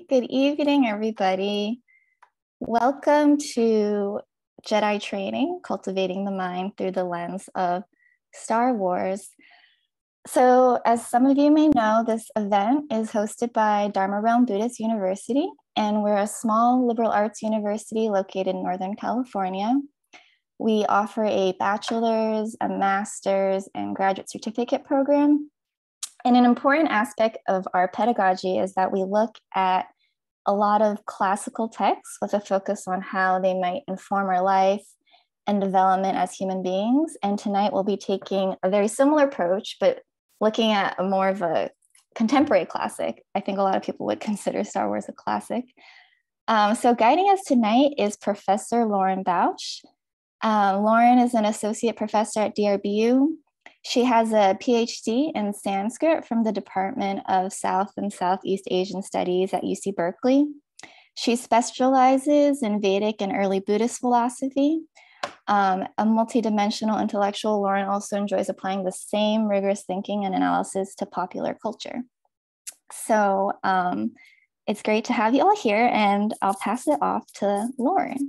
Good evening, everybody. Welcome to Jedi Training, Cultivating the Mind through the lens of Star Wars. So, as some of you may know, this event is hosted by Dharma Buddhist University, and we're a small liberal arts university located in Northern California. We offer a bachelor's, a master's, and graduate certificate program. And an important aspect of our pedagogy is that we look at a lot of classical texts with a focus on how they might inform our life and development as human beings. And tonight we'll be taking a very similar approach, but looking at a more of a contemporary classic. I think a lot of people would consider Star Wars a classic. So guiding us tonight is Professor Lauren Bausch. Lauren is an associate professor at DRBU. She has a PhD in Sanskrit from the Department of South and Southeast Asian Studies at UC Berkeley. She specializes in Vedic and early Buddhist philosophy. A multidimensional intellectual, Lauren also enjoys applying the same rigorous thinking and analysis to popular culture. So it's great to have you all here, and I'll pass it off to Lauren.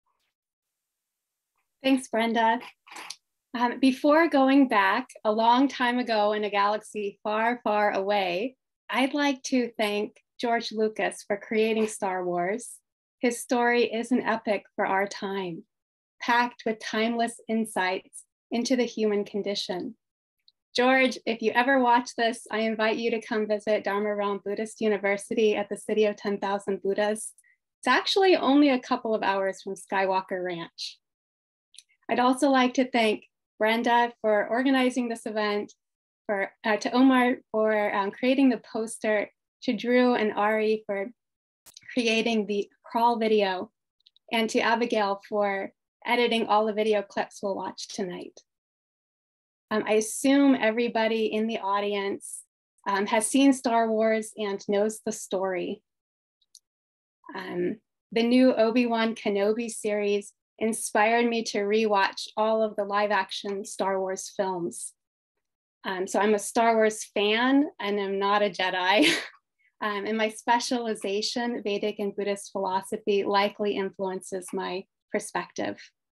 Thanks, Brenda. Before going back a long time ago in a galaxy far, far away, I'd like to thank George Lucas for creating Star Wars. His story is an epic for our time, packed with timeless insights into the human condition. George, if you ever watch this, I invite you to come visit Dharma Buddhist University at the City of 10,000 Buddhas. It's actually only a couple of hours from Skywalker Ranch. I'd also like to thank Brenda for organizing this event, to Omar for creating the poster, to Drew and Ari for creating the crawl video, and to Abigail for editing all the video clips we'll watch tonight. I assume everybody in the audience has seen Star Wars and knows the story. The new Obi-Wan Kenobi series inspired me to rewatch all of the live action Star Wars films. So I'm a Star Wars fan and I'm not a Jedi. And my specialization, Vedic and Buddhist philosophy, likely influences my perspective.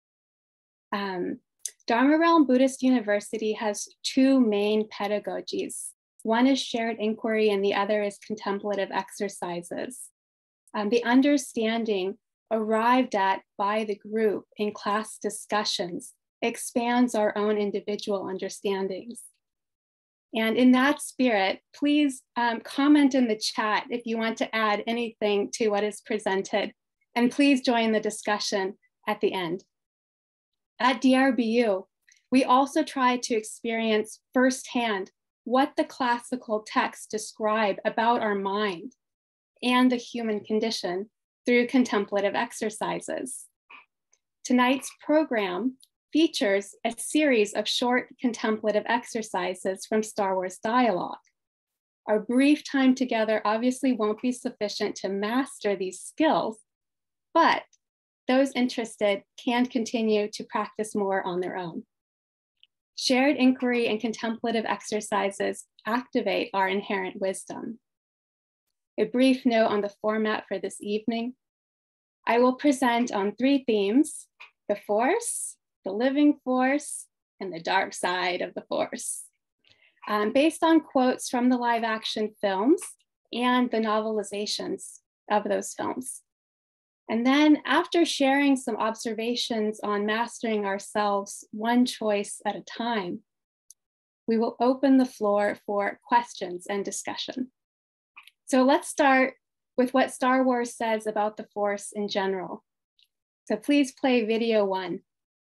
Dharma Realm Buddhist University has two main pedagogies. One is shared inquiry and the other is contemplative exercises. The understanding arrived at by the group in class discussions expands our own individual understandings. And in that spirit, please comment in the chat if you want to add anything to what is presented, and please join the discussion at the end. At DRBU, we also try to experience firsthand what the classical texts describe about our mind and the human condition through contemplative exercises. Tonight's program features a series of short contemplative exercises from Star Wars dialogue. Our brief time together obviously won't be sufficient to master these skills, but those interested can continue to practice more on their own. Shared inquiry and contemplative exercises activate our inherent wisdom. A brief note on the format for this evening. I will present on three themes: the Force, the living force, and the dark side of the Force, based on quotes from the live action films and the novelizations of those films. And then after sharing some observations on mastering ourselves one choice at a time, we will open the floor for questions and discussion. So let's start with what Star Wars says about the Force in general. So please play video 1.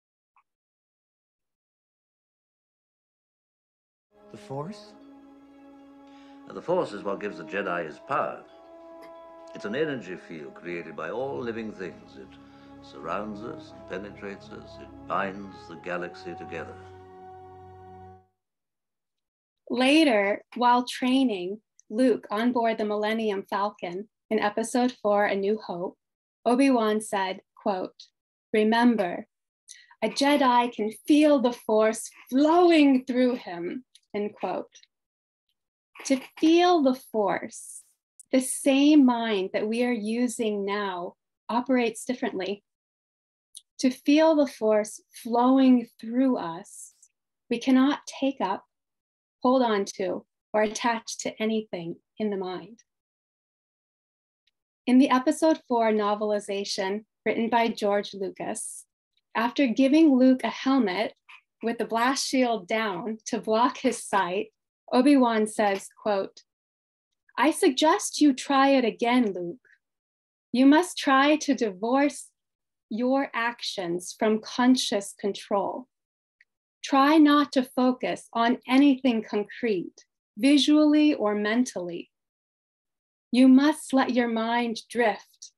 The Force? The Force is what gives the Jedi his power. It's an energy field created by all living things. It surrounds us, and penetrates us, it binds the galaxy together. Later, while training Luke on board the Millennium Falcon in episode 4, A New Hope, Obi-Wan said, quote, "Remember, a Jedi can feel the Force flowing through him," end quote. To feel the Force The same mind that we are using now operates differently. To feel the force flowing through us, we cannot take up, hold on to, or attach to anything in the mind. In the episode 4 novelization written by George Lucas, after giving Luke a helmet with the blast shield down to block his sight, Obi-Wan says, quote, "I suggest you try it again, Luke. You must try to divorce your actions from conscious control. Try not to focus on anything concrete, visually or mentally. You must let your mind drift.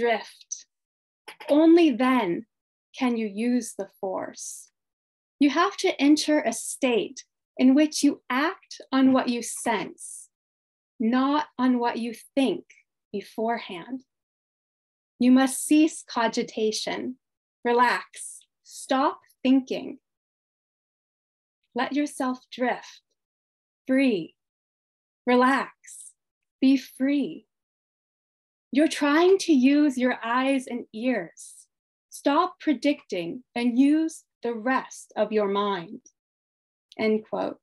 Only then can you use the force. You have to enter a state in which you act on what you sense, not on what you think beforehand. You must cease cogitation, relax, stop thinking. Let yourself drift, free, relax, be free. You're trying to use your eyes and ears. Stop predicting and use the rest of your mind." End quote.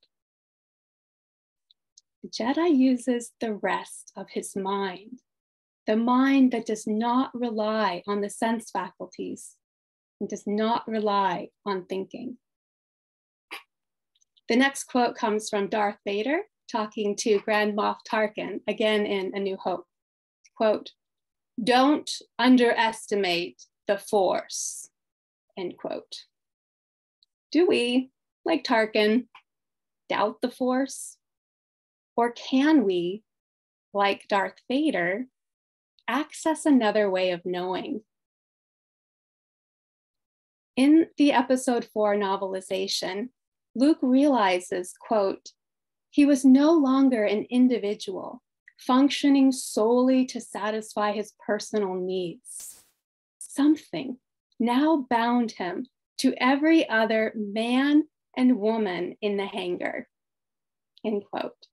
The Jedi uses the rest of his mind, the mind that does not rely on the sense faculties and does not rely on thinking. The next quote comes from Darth Vader talking to Grand Moff Tarkin, again in A New Hope. Quote, "Don't underestimate the Force," end quote. Do we, like Tarkin, doubt the Force? Or can we, like Darth Vader, access another way of knowing? In the episode 4 novelization, Luke realizes, quote, he was no longer an individual functioning solely to satisfy his personal needs. Something now bound him to every other man and woman in the hangar, end quote.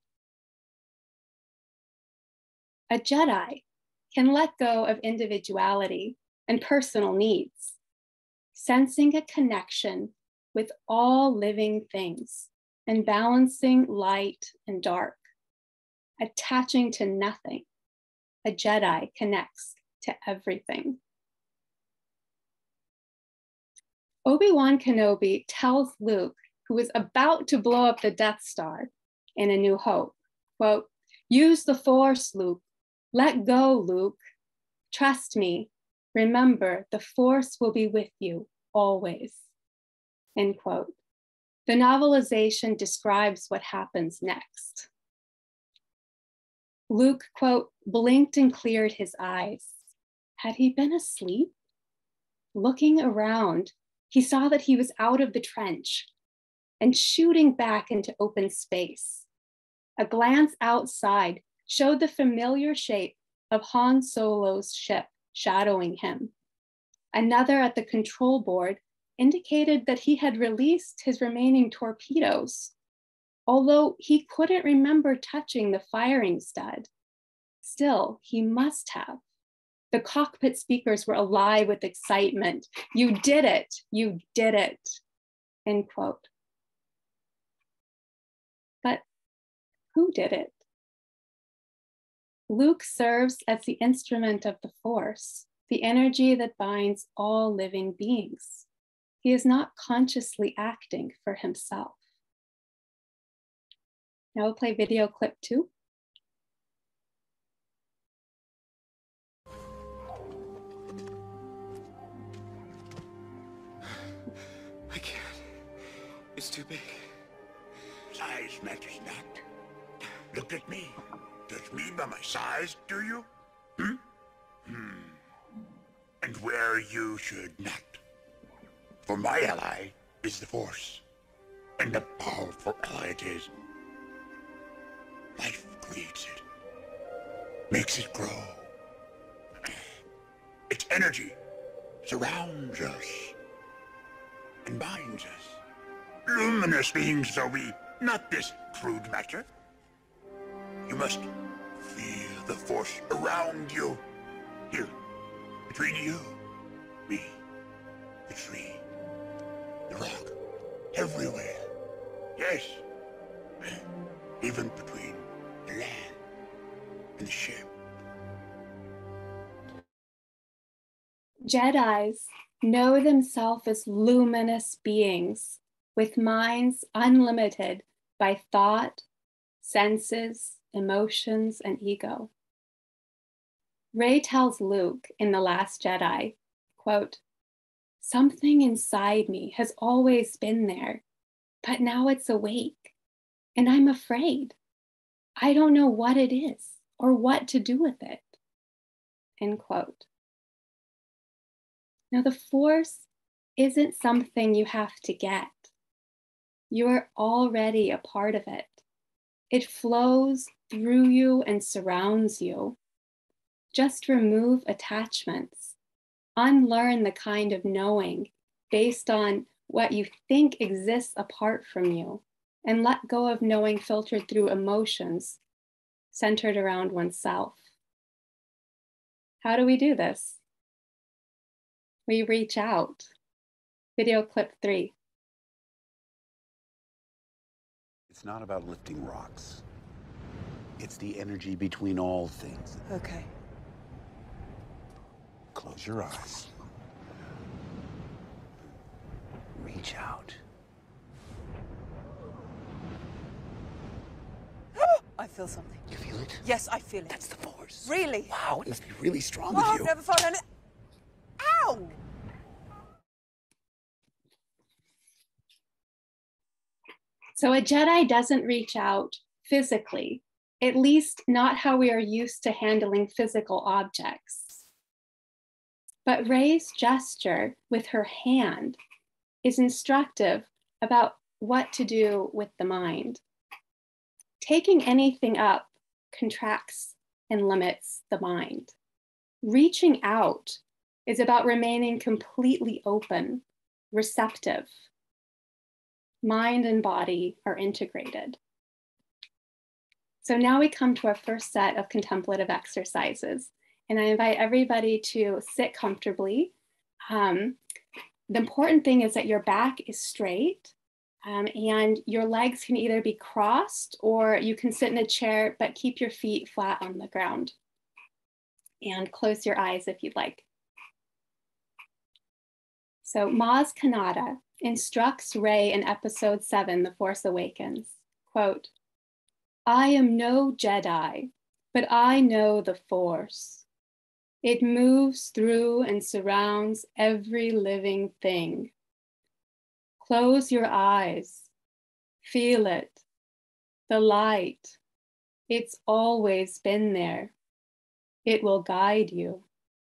A Jedi can let go of individuality and personal needs, sensing a connection with all living things and balancing light and dark, attaching to nothing. A Jedi connects to everything. Obi-Wan Kenobi tells Luke, who is about to blow up the Death Star in A New Hope, quote, "Use the Force, Luke. Let go, Luke. Trust me. Remember, the Force will be with you always," end quote. The novelization describes what happens next. Luke, quote, blinked and cleared his eyes. Had he been asleep? Looking around, he saw that he was out of the trench and shooting back into open space. A glance outside showed the familiar shape of Han Solo's ship shadowing him. Another at the control board indicated that he had released his remaining torpedoes, although he couldn't remember touching the firing stud. Still, he must have. The cockpit speakers were alive with excitement. "You did it, you did it," end quote. But who did it? Luke serves as the instrument of the Force, the energy that binds all living beings. He is not consciously acting for himself. Now we'll play video clip 2. I can't. It's too big. Size matters not. Look at me. Judge me by my size, do you? And where you should not. For my ally is the Force. And a powerful ally it is. Life creates it. Makes it grow. Its energy surrounds us and binds us. Luminous beings are we, not this crude matter. You must feel the Force around you. Here, between you, me, the tree, the rock, everywhere. Yes, even between the land and the ship. Jedis know themselves as luminous beings with minds unlimited by thought, senses, emotions, and ego. Rey tells Luke in The Last Jedi, quote, "Something inside me has always been there, but now it's awake, and I'm afraid. I don't know what it is or what to do with it," end quote. Now, the Force isn't something you have to get. You're already a part of it. It flows through you and surrounds you. Just remove attachments. Unlearn the kind of knowing based on what you think exists apart from you, and let go of knowing filtered through emotions centered around oneself. How do we do this? We reach out. Video clip 3. It's not about lifting rocks. It's the energy between all things. Okay. Close your eyes. Reach out. I feel something. You feel it? Yes, I feel it. That's the Force. Really? Wow, it must be really strong Oh, of I've you. never felt any... Ow! So a Jedi doesn't reach out physically, at least not how we are used to handling physical objects. But Rey's gesture with her hand is instructive about what to do with the mind. Taking anything up contracts and limits the mind. Reaching out is about remaining completely open, receptive. Mind and body are integrated. So now we come to our first set of contemplative exercises, and I invite everybody to sit comfortably. The important thing is that your back is straight, and your legs can either be crossed or you can sit in a chair, but keep your feet flat on the ground. And close your eyes if you'd like. So Maz Kanata instructs Rey in episode 7, The Force Awakens, quote, "I am no Jedi, but I know the Force. It moves through and surrounds every living thing. Close your eyes, feel it, the light. It's always been there. It will guide you."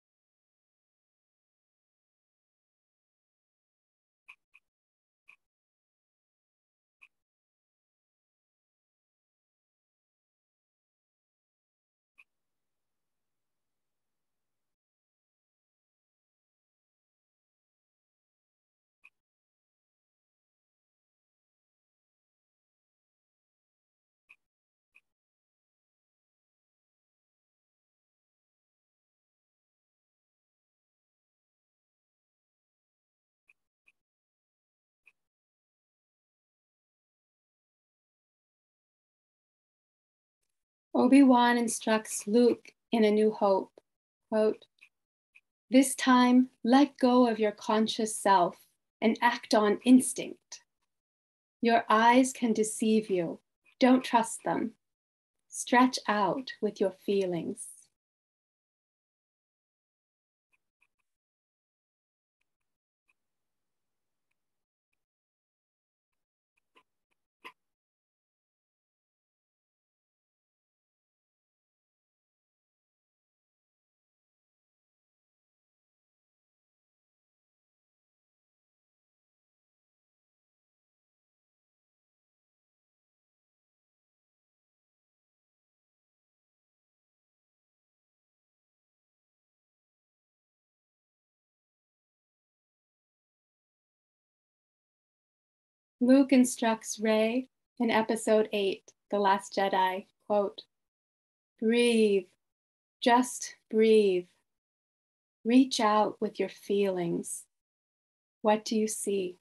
Obi-Wan instructs Luke in A New Hope, quote, "This time, let go of your conscious self and act on instinct. Your eyes can deceive you. Don't trust them. Stretch out with your feelings." Luke instructs Rey in episode 8, The Last Jedi, quote, "Breathe Just breathe. Reach out with your feelings. What do you see?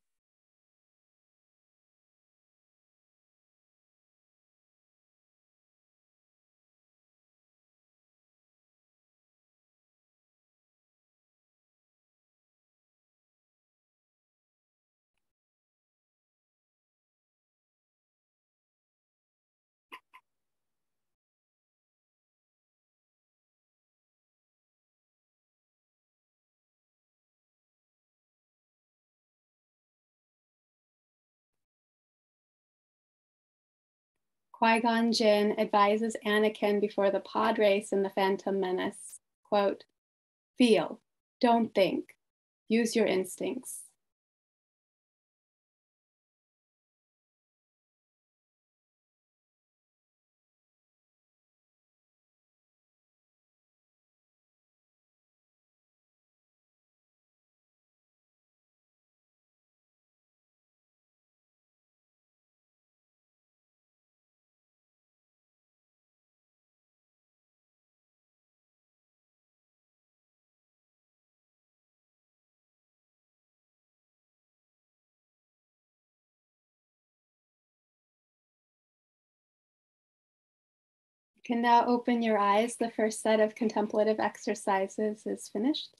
Qui-Gon Jinn advises Anakin before the pod race in The Phantom Menace, quote, "Feel, don't think, use your instincts." You can now open your eyes. The first set of contemplative exercises is finished.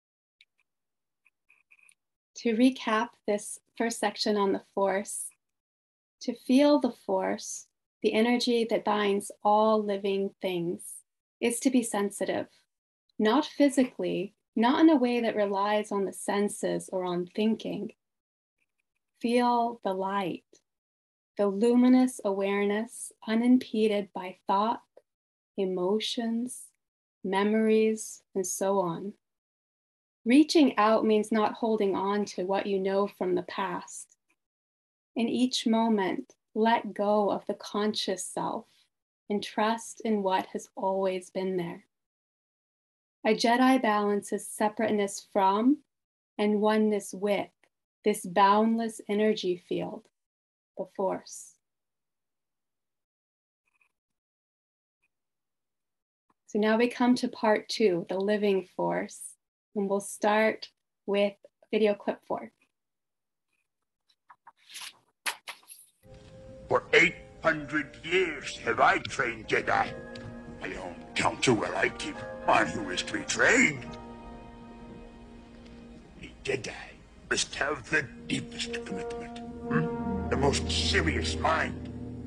To recap this first section on the Force, to feel the Force, the energy that binds all living things, is to be sensitive, not physically, not in a way that relies on the senses or on thinking. Feel the light, the luminous awareness unimpeded by thought, emotions, memories, and so on. Reaching out means not holding on to what you know from the past. In each moment, let go of the conscious self and trust in what has always been there. A Jedi balances separateness from and oneness with this boundless energy field, the Force. So now we come to part 2, the living Force, and we'll start with video clip 4. For 800 years have I trained Jedi. My own counsel will I keep on who is to be trained. A Jedi must have the deepest commitment, the most serious mind.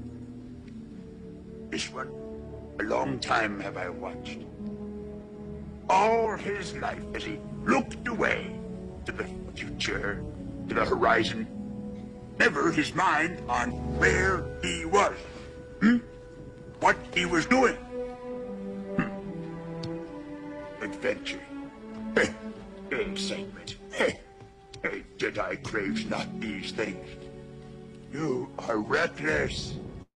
This one, a long time have I watched. All his life as he looked away to the future, to the horizon, never his mind on where he was, what he was doing. Adventure, excitement. A Jedi craves not these things. You are reckless.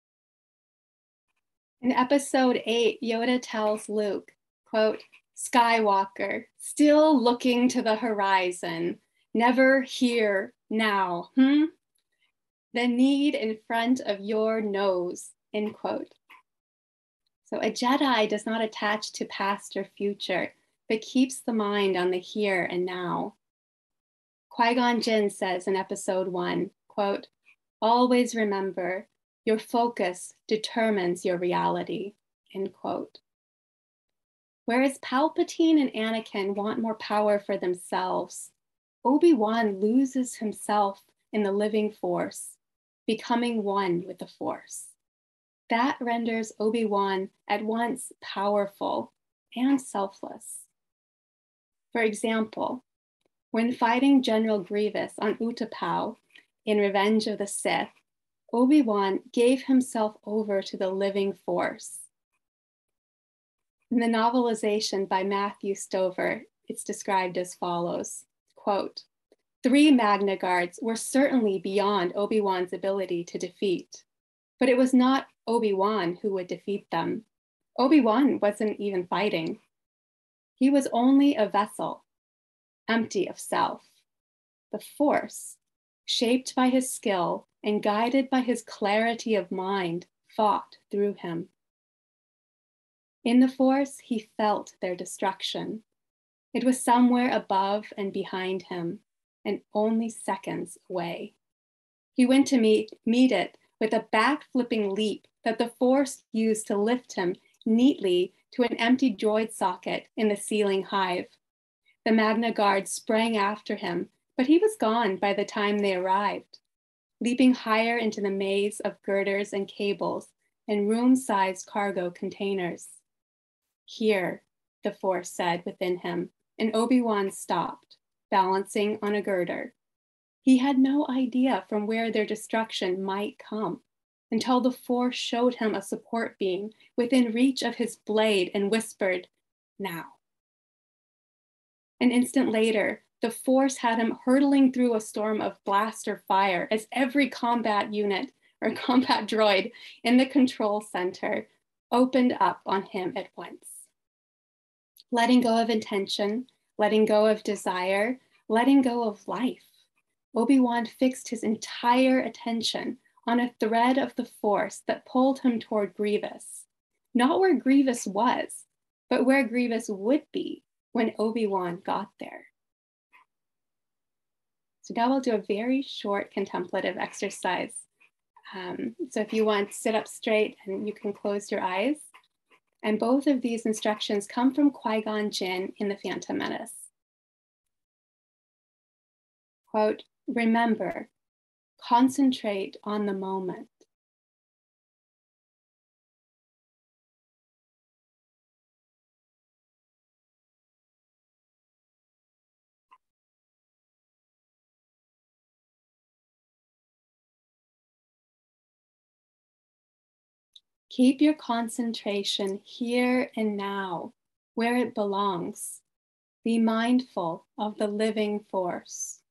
In episode 8, Yoda tells Luke, quote, "Skywalker, still looking to the horizon, never here, now, The need in front of your nose," end quote. So a Jedi does not attach to past or future, but keeps the mind on the here and now. Qui-Gon Jinn says in episode 1, quote, "Always remember, your focus determines your reality," end quote. Whereas Palpatine and Anakin want more power for themselves, Obi-Wan loses himself in the living Force, becoming one with the Force. That renders Obi-Wan at once powerful and selfless. For example, when fighting General Grievous on Utapau in Revenge of the Sith, Obi-Wan gave himself over to the living Force. In the novelization by Matthew Stover, it's described as follows, quote, "3 Magna Guards were certainly beyond Obi-Wan's ability to defeat, but it was not Obi-Wan who would defeat them. Obi-Wan wasn't even fighting. He was only a vessel, empty of self. The Force, shaped by his skill and guided by his clarity of mind, fought through him." In the Force, he felt their destruction. It was somewhere above and behind him, and only seconds away. He went to meet it with a back-flipping leap that the Force used to lift him neatly to an empty droid socket in the ceiling hive. The Magna Guard sprang after him, but he was gone by the time they arrived, leaping higher into the maze of girders and cables and room-sized cargo containers. Here, the Force said within him, and Obi-Wan stopped, balancing on a girder. He had no idea from where their destruction might come until the Force showed him a support beam within reach of his blade and whispered, "Now." An instant later, the Force had him hurtling through a storm of blaster fire as every combat unit or combat droid in the control center opened up on him at once. Letting go of intention, letting go of desire, letting go of life, Obi-Wan fixed his entire attention on a thread of the Force that pulled him toward Grievous. Not where Grievous was, but where Grievous would be when Obi-Wan got there. So now we'll do a very short contemplative exercise. So if you want, sit up straight and you can close your eyes. And both of these instructions come from Qui-Gon Jinn in The Phantom Menace. Quote, "Remember, concentrate on the moment." Keep your concentration here and now, where it belongs. Be mindful of the living Force.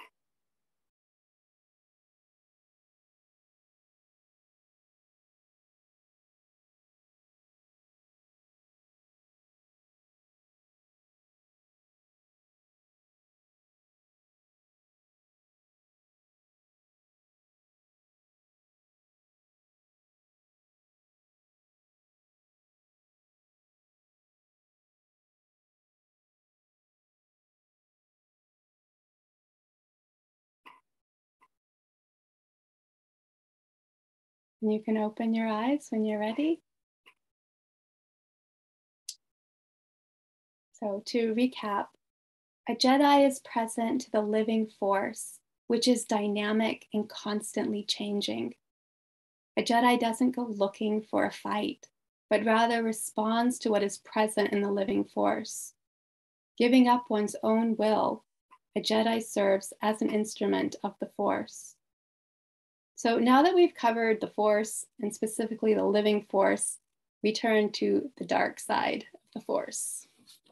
And you can open your eyes when you're ready. So to recap, a Jedi is present to the living Force, which is dynamic and constantly changing. A Jedi doesn't go looking for a fight, but rather responds to what is present in the living Force. Giving up one's own will, a Jedi serves as an instrument of the Force. So now that we've covered the Force, and specifically the living Force, we turn to the dark side of the Force.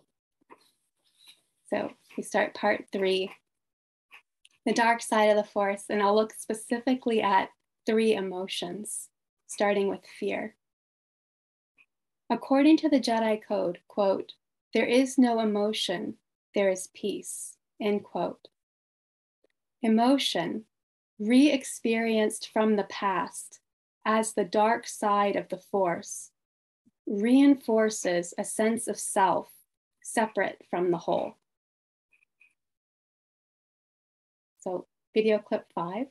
So we start part 3, the dark side of the Force, and I'll look specifically at 3 emotions, starting with fear. According to the Jedi Code, quote, "There is no emotion, there is peace," end quote. Emotion, re-experienced from the past as the dark side of the Force, reinforces a sense of self separate from the whole. So video clip 5.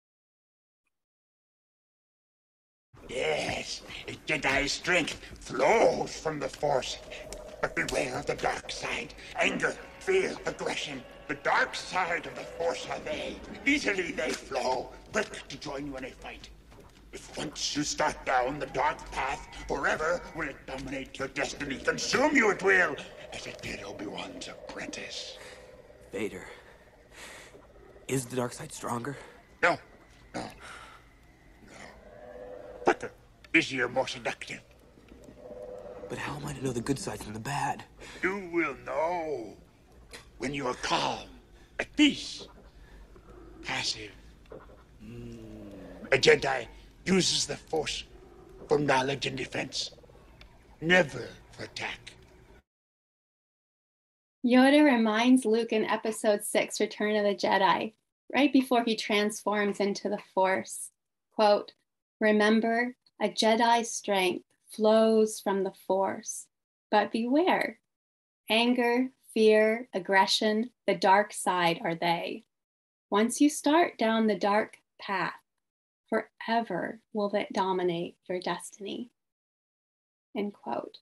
Yes, a Jedi's strength flows from the Force. But beware of the dark side. Anger, fear, aggression. The dark side of the Force are they. Easily they flow, quick to join you in a fight. If once you start down the dark path, forever will it dominate your destiny. Consume you it will, as it did Obi-Wan's apprentice. Vader. Is the dark side stronger? No. Quicker, easier, more seductive. But how am I to know the good side from the bad? You will know when you are calm, at peace, passive. A Jedi uses the Force for knowledge and defense, never for attack. Yoda reminds Luke in Episode 6, Return of the Jedi, right before he transforms into the Force, quote, "Remember, a Jedi's strength flows from the Force. But beware, anger, fear, aggression, the dark side are they. Once you start down the dark path, forever will that dominate your destiny. End quote.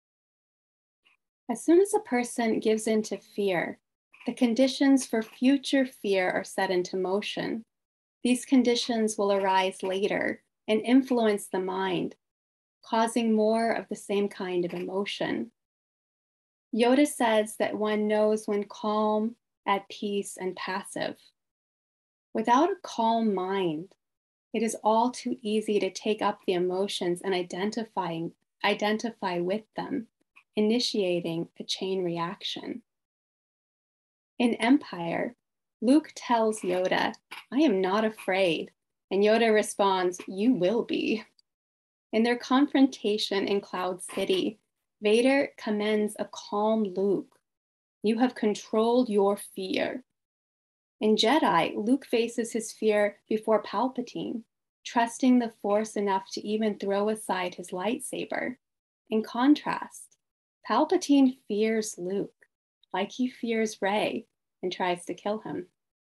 As soon as a person gives in to fear, the conditions for future fear are set into motion. These conditions will arise later and influence the mind, causing more of the same kind of emotion. Yoda says that one knows when calm, at peace, and passive. Without a calm mind, it is all too easy to take up the emotions and identify with them, initiating a chain reaction. In Empire, Luke tells Yoda, "I am not afraid," and Yoda responds, "You will be." In their confrontation in Cloud City, Vader commends a calm Luke. "You have controlled your fear." In Jedi, Luke faces his fear before Palpatine, trusting the Force enough to even throw aside his lightsaber. In contrast, Palpatine fears Luke, like he fears Rey, and tries to kill him.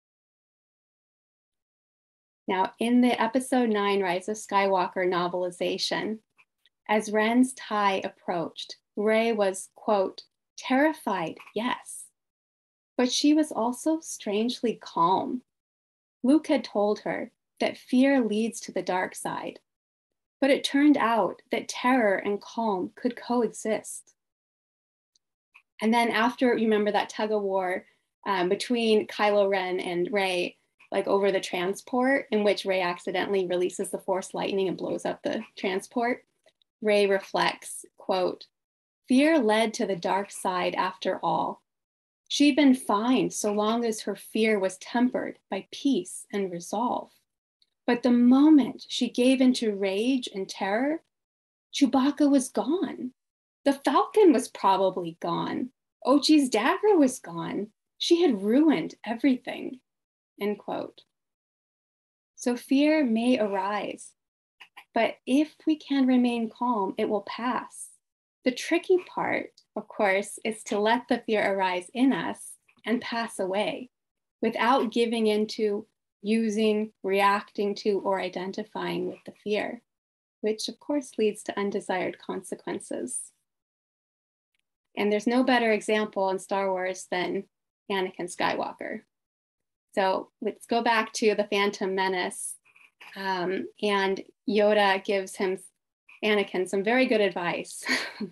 Now, in the Episode 9 Rise of Skywalker novelization, as Ren's tie approached, Rey was, quote, terrified, yes, but she was also strangely calm. Luke had told her that fear leads to the dark side, but it turned out that terror and calm could coexist. And then after, you remember that tug of war between Kylo Ren and Rey, like over the transport, in which Rey accidentally releases the Force lightning and blows up the transport. Rey reflects, quote, "Fear led to the dark side after all. She'd been fine so long as her fear was tempered by peace and resolve. But the moment she gave into rage and terror, Chewbacca was gone. The Falcon was probably gone. Ochi's dagger was gone. She had ruined everything," end quote. So fear may arise, but if we can remain calm, it will pass. The tricky part, of course, is to let the fear arise in us and pass away without giving into using, reacting to, or identifying with the fear, which of course leads to undesired consequences. And there's no better example in Star Wars than Anakin Skywalker. So let's go back to the Phantom Menace, and Yoda gives Anakin some very good advice.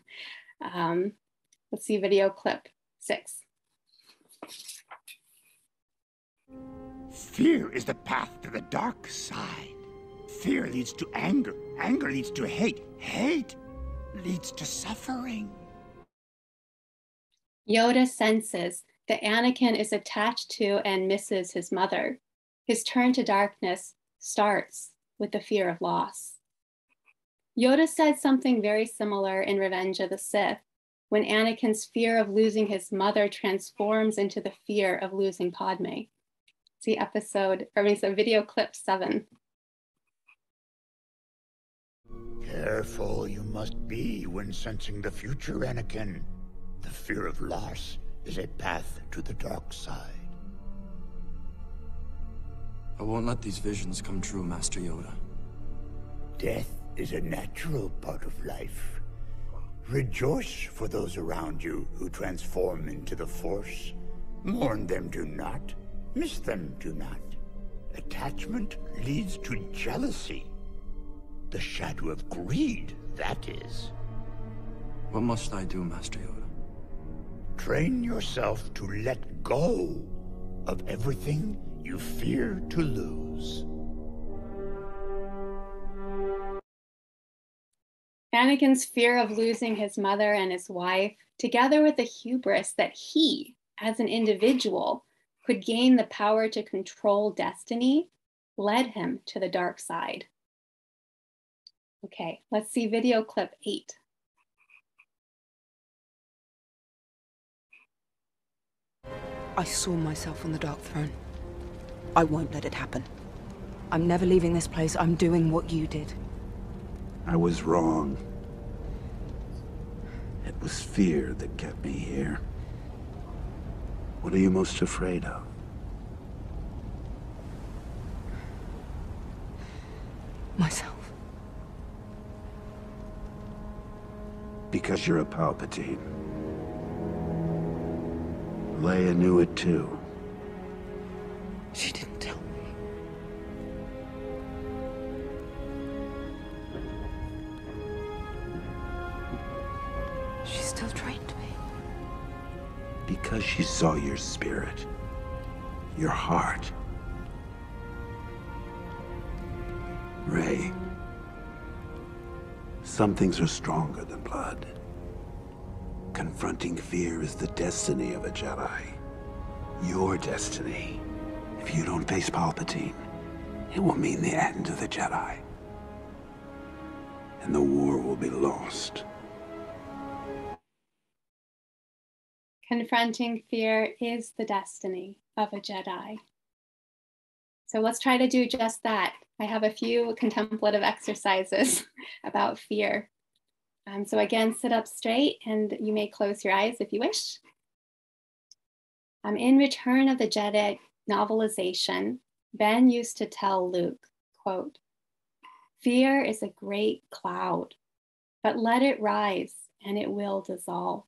Let's see video clip 6. Fear is the path to the dark side. Fear leads to anger. Anger leads to hate. Hate leads to suffering. Yoda senses that Anakin is attached to and misses his mother. His turn to darkness starts with the fear of loss. Yoda said something very similar in Revenge of the Sith, when Anakin's fear of losing his mother transforms into the fear of losing Padme. See video clip 7. Careful you must be when sensing the future, Anakin. The fear of loss is a path to the dark side. I won't let these visions come true, Master Yoda. Death is a natural part of life. Rejoice for those around you who transform into the Force. Mourn them, do not. Miss them, do not. Attachment leads to jealousy. The shadow of greed, that is. What must I do, Master Yoda? Train yourself to let go of everything you fear to lose. Anakin's fear of losing his mother and his wife, together with the hubris that he, as an individual, could gain the power to control destiny, led him to the dark side. Okay, let's see video clip 8. I saw myself on the Dark Throne. I won't let it happen. I'm never leaving this place. I'm doing what you did. I was wrong. It was fear that kept me here. What are you most afraid of? Myself. Because you're a Palpatine. Leia knew it too. She didn't tell me. She still trained me. Because she saw your spirit. Your heart. Rey. Some things are stronger than blood. Confronting fear is the destiny of a Jedi. Your destiny. If you don't face Palpatine, it will mean the end of the Jedi. And the war will be lost. Confronting fear is the destiny of a Jedi. So let's try to do just that. I have a few contemplative exercises about fear. So again, sit up straight and you may close your eyes if you wish. In Return of the Jedi novelization, Ben used to tell Luke, quote, "Fear is a great cloud, but let it rise and it will dissolve."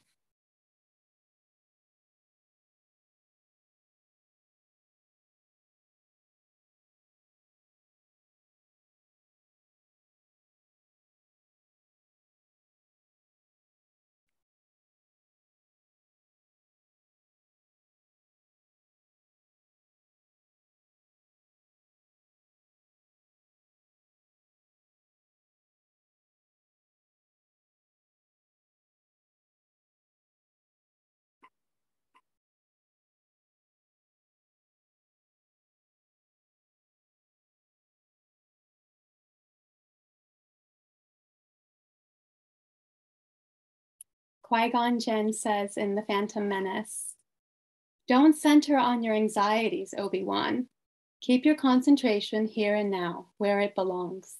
Qui-Gon Jinn says in The Phantom Menace, "Don't center on your anxieties, Obi-Wan. Keep your concentration here and now, where it belongs."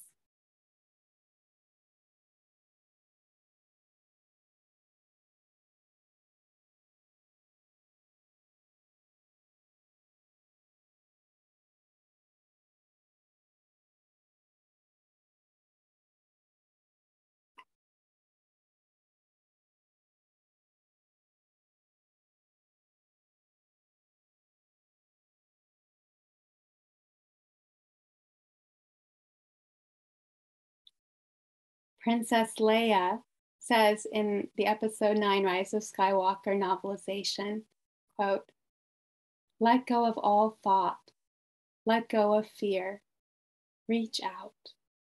Princess Leia says in the episode 9 Rise of Skywalker novelization, quote, "Let go of all thought. Let go of fear. Reach out."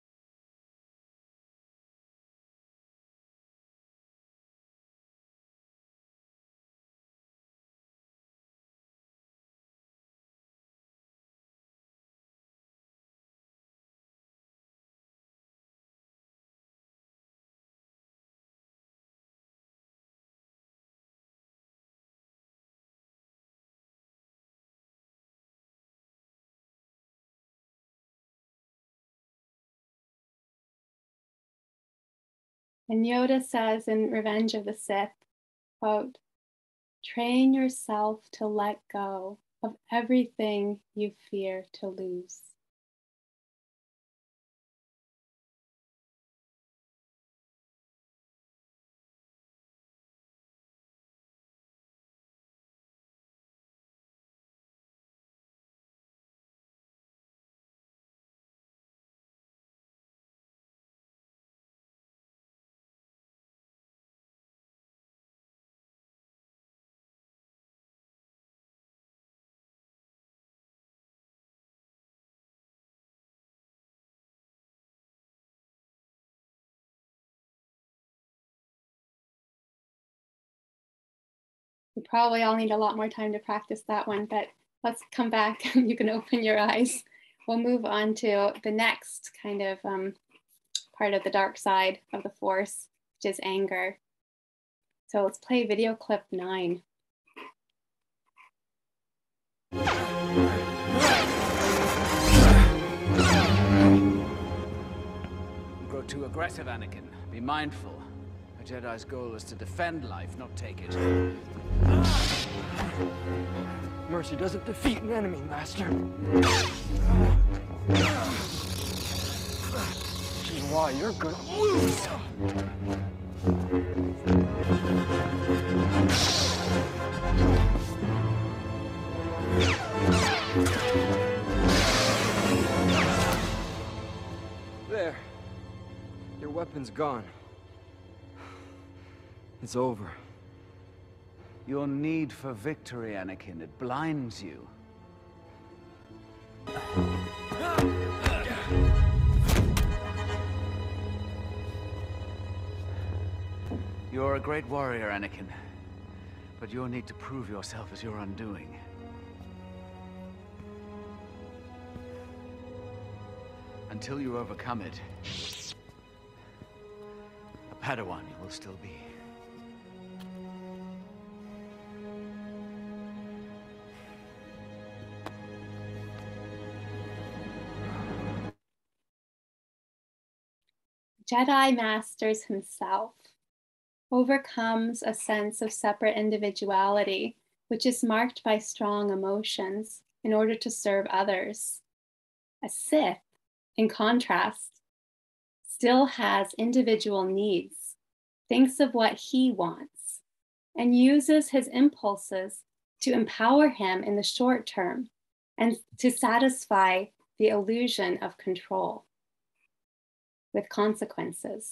And Yoda says in Revenge of the Sith, quote, "Train yourself to let go of everything you fear to lose." You probably all need a lot more time to practice that one, but let's come back and you can open your eyes. We'll move on to the next kind of part of the dark side of the Force, which is anger. So let's play video clip 9. Grow too aggressive, Anakin. Be mindful. A Jedi's goal is to defend life, not take it. Mercy doesn't defeat an enemy, Master. Which is why you're gonna lose. There. Your weapon's gone. It's over. Your need for victory, Anakin, it blinds you. You're a great warrior, Anakin. But your need to prove yourself is your undoing. Until you overcome it, a Padawan you will still be. Jedi Masters himself overcomes a sense of separate individuality, which is marked by strong emotions in order to serve others. A Sith, in contrast, still has individual needs, thinks of what he wants, and uses his impulses to empower him in the short term and to satisfy the illusion of control with consequences.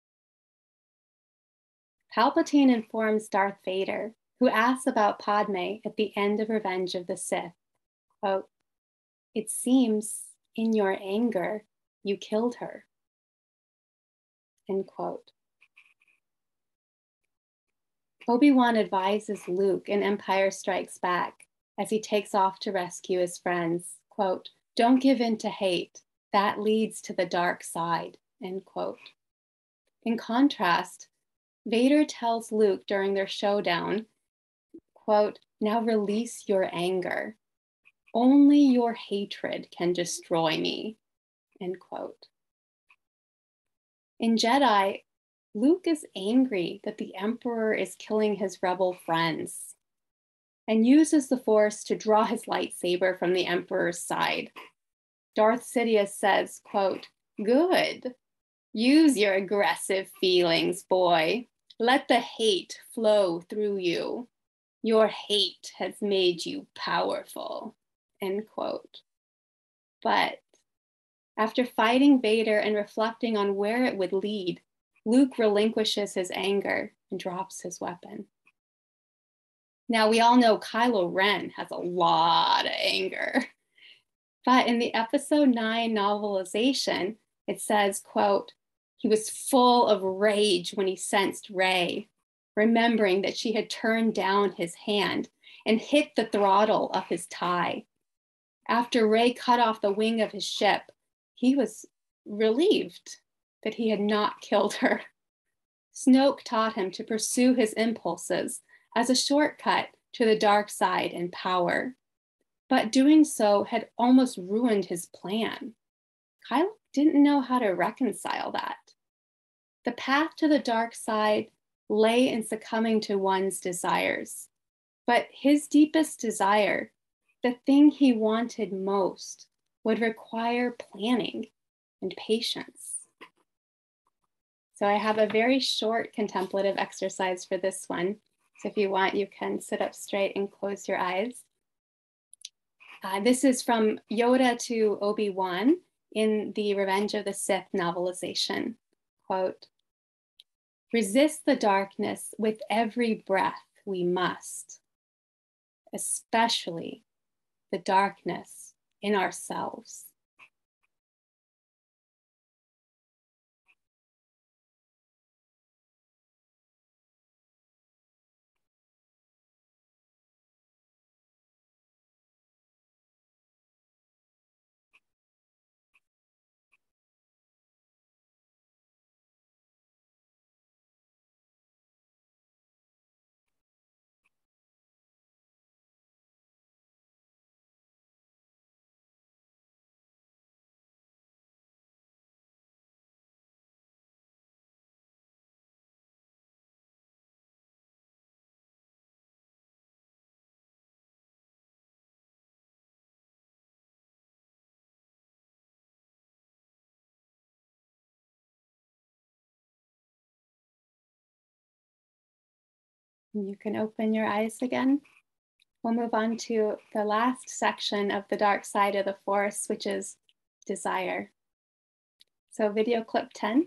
Palpatine informs Darth Vader, who asks about Padme at the end of Revenge of the Sith, quote, "It seems in your anger you killed her," end quote. Obi-Wan advises Luke in Empire Strikes Back as he takes off to rescue his friends, quote, "Don't give in to hate. That leads to the dark side," end quote. In contrast, Vader tells Luke during their showdown, quote, "Now release your anger. Only your hatred can destroy me," end quote. In Jedi, Luke is angry that the Emperor is killing his rebel friends and uses the Force to draw his lightsaber from the Emperor's side. Darth Sidious says, quote, "Good. Use your aggressive feelings, boy. Let the hate flow through you. Your hate has made you powerful," end quote. But after fighting Vader and reflecting on where it would lead, Luke relinquishes his anger and drops his weapon. Now, we all know Kylo Ren has a lot of anger. But in the episode 9 novelization, it says, quote, "He was full of rage when he sensed Rey, remembering that she had turned down his hand and hit the throttle of his tie. After Rey cut off the wing of his ship, he was relieved that he had not killed her. Snoke taught him to pursue his impulses as a shortcut to the dark side and power. But doing so had almost ruined his plan. Kylo didn't know how to reconcile that. The path to the dark side lay in succumbing to one's desires. But his deepest desire, the thing he wanted most, would require planning and patience. So I have a very short contemplative exercise for this one. So if you want, you can sit up straight and close your eyes. This is from Yoda to Obi-Wan in the Revenge of the Sith novelization. Quote, "Resist the darkness with every breath we must, especially the darkness in ourselves." You can open your eyes again. We'll move on to the last section of the dark side of the Force, which is desire. So video clip 10.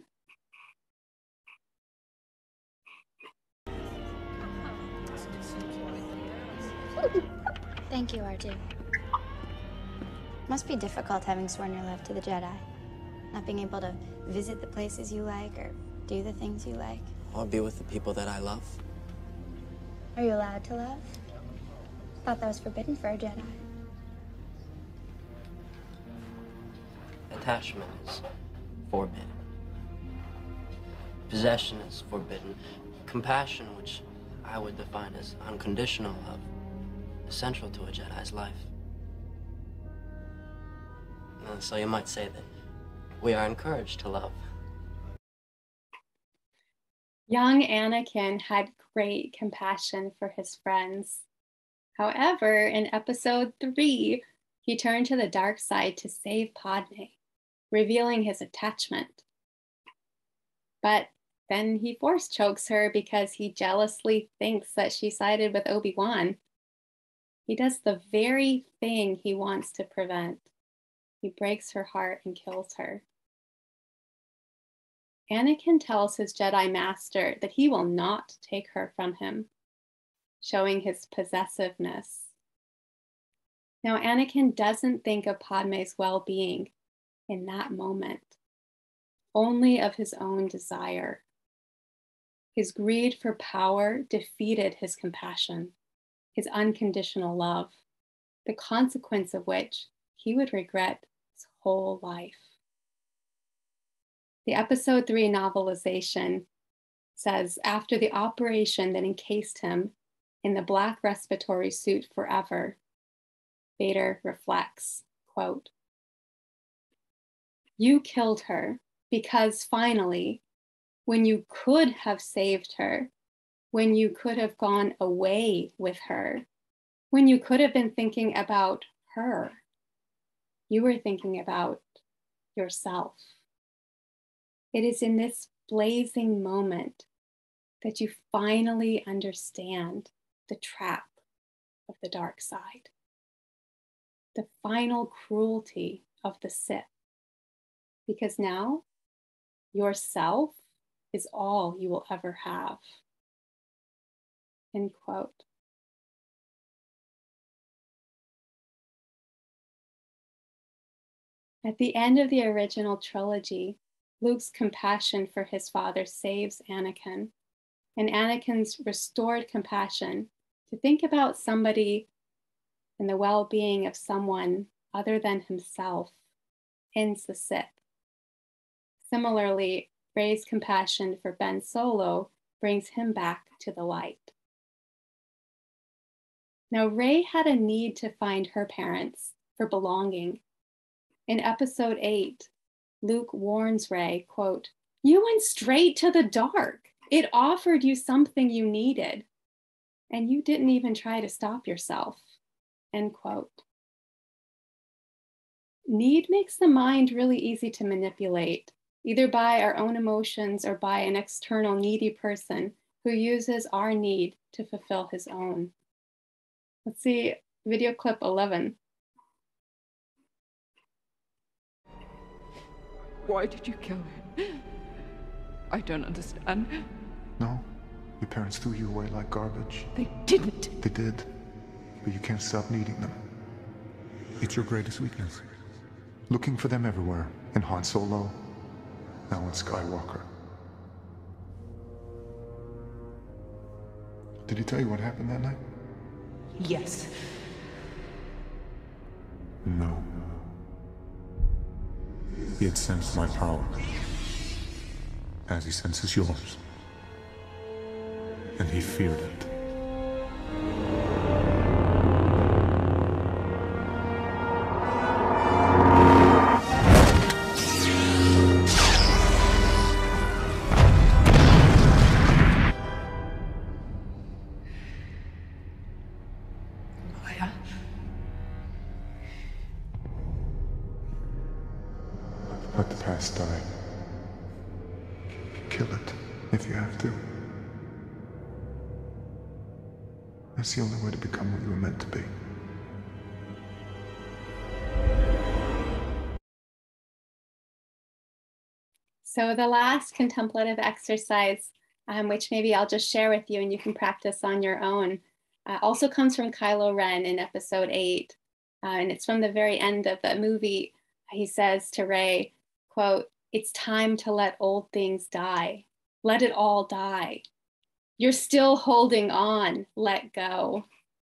Thank you, R2. Must be difficult having sworn your love to the Jedi. Not being able to visit the places you like or do the things you like. I'll be with the people that I love. Are you allowed to love? Thought that was forbidden for a Jedi. Attachment is forbidden. Possession is forbidden. Compassion, which I would define as unconditional love, is central to a Jedi's life. And so you might say that we are encouraged to love. Young Anakin had great compassion for his friends. However, in episode 3, he turned to the dark side to save Padme, revealing his attachment. But then he force chokes her because he jealously thinks that she sided with Obi-Wan. He does the very thing he wants to prevent. He breaks her heart and kills her. Anakin tells his Jedi master that he will not take her from him, showing his possessiveness. Now, Anakin doesn't think of Padme's well-being in that moment, only of his own desire. His greed for power defeated his compassion, his unconditional love, the consequence of which he would regret his whole life. The episode 3 novelization says, after the operation that encased him in the black respiratory suit forever, Vader reflects, quote, "You killed her because finally, when you could have saved her, when you could have gone away with her, when you could have been thinking about her, you were thinking about yourself. It is in this blazing moment that you finally understand the trap of the dark side, the final cruelty of the Sith, because now yourself is all you will ever have." End quote. At the end of the original trilogy, Luke's compassion for his father saves Anakin, and Anakin's restored compassion to think about somebody and the well-being of someone other than himself ends the Sith. Similarly, Rey's compassion for Ben Solo brings him back to the light. Now, Rey had a need to find her parents for belonging. In episode 8, Luke warns Rey, quote, "You went straight to the dark. It offered you something you needed, and you didn't even try to stop yourself," end quote. Need makes the mind really easy to manipulate, either by our own emotions or by an external needy person who uses our need to fulfill his own. Let's see video clip 11. Why did you kill him? I don't understand. No, your parents threw you away like garbage. They didn't. They did, but you can't stop needing them. It's your greatest weakness. Looking for them everywhere, in Han Solo, now in Skywalker. Did he tell you what happened that night? Yes. No. He had sensed my power, as he senses yours, and he feared it. Let the past die. Kill it, if you have to. That's the only way to become what you were meant to be. So the last contemplative exercise, which maybe I'll just share with you and you can practice on your own, also comes from Kylo Ren in episode 8. And it's from the very end of the movie. He says to Rey, quote, "It's time to let old things die. Let it all die. You're still holding on. Let go."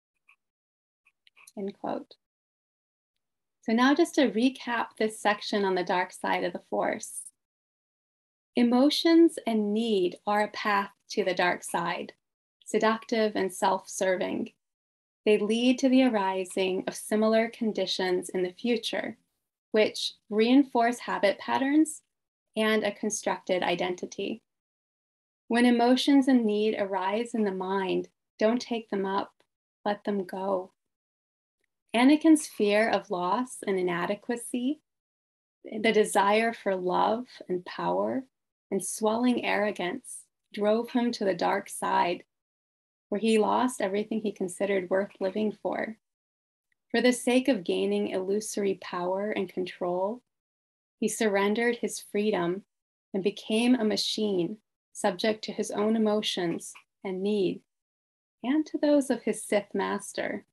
End quote. So now just to recap this section on the dark side of the Force. Emotions and need are a path to the dark side, seductive and self-serving. They lead to the arising of similar conditions in the future, which reinforce habit patterns and a constructed identity. When emotions and need arise in the mind, don't take them up, let them go. Anakin's fear of loss and inadequacy, the desire for love and power, and swelling arrogance drove him to the dark side, where he lost everything he considered worth living for. For the sake of gaining illusory power and control, he surrendered his freedom and became a machine subject to his own emotions and need, and to those of his Sith master.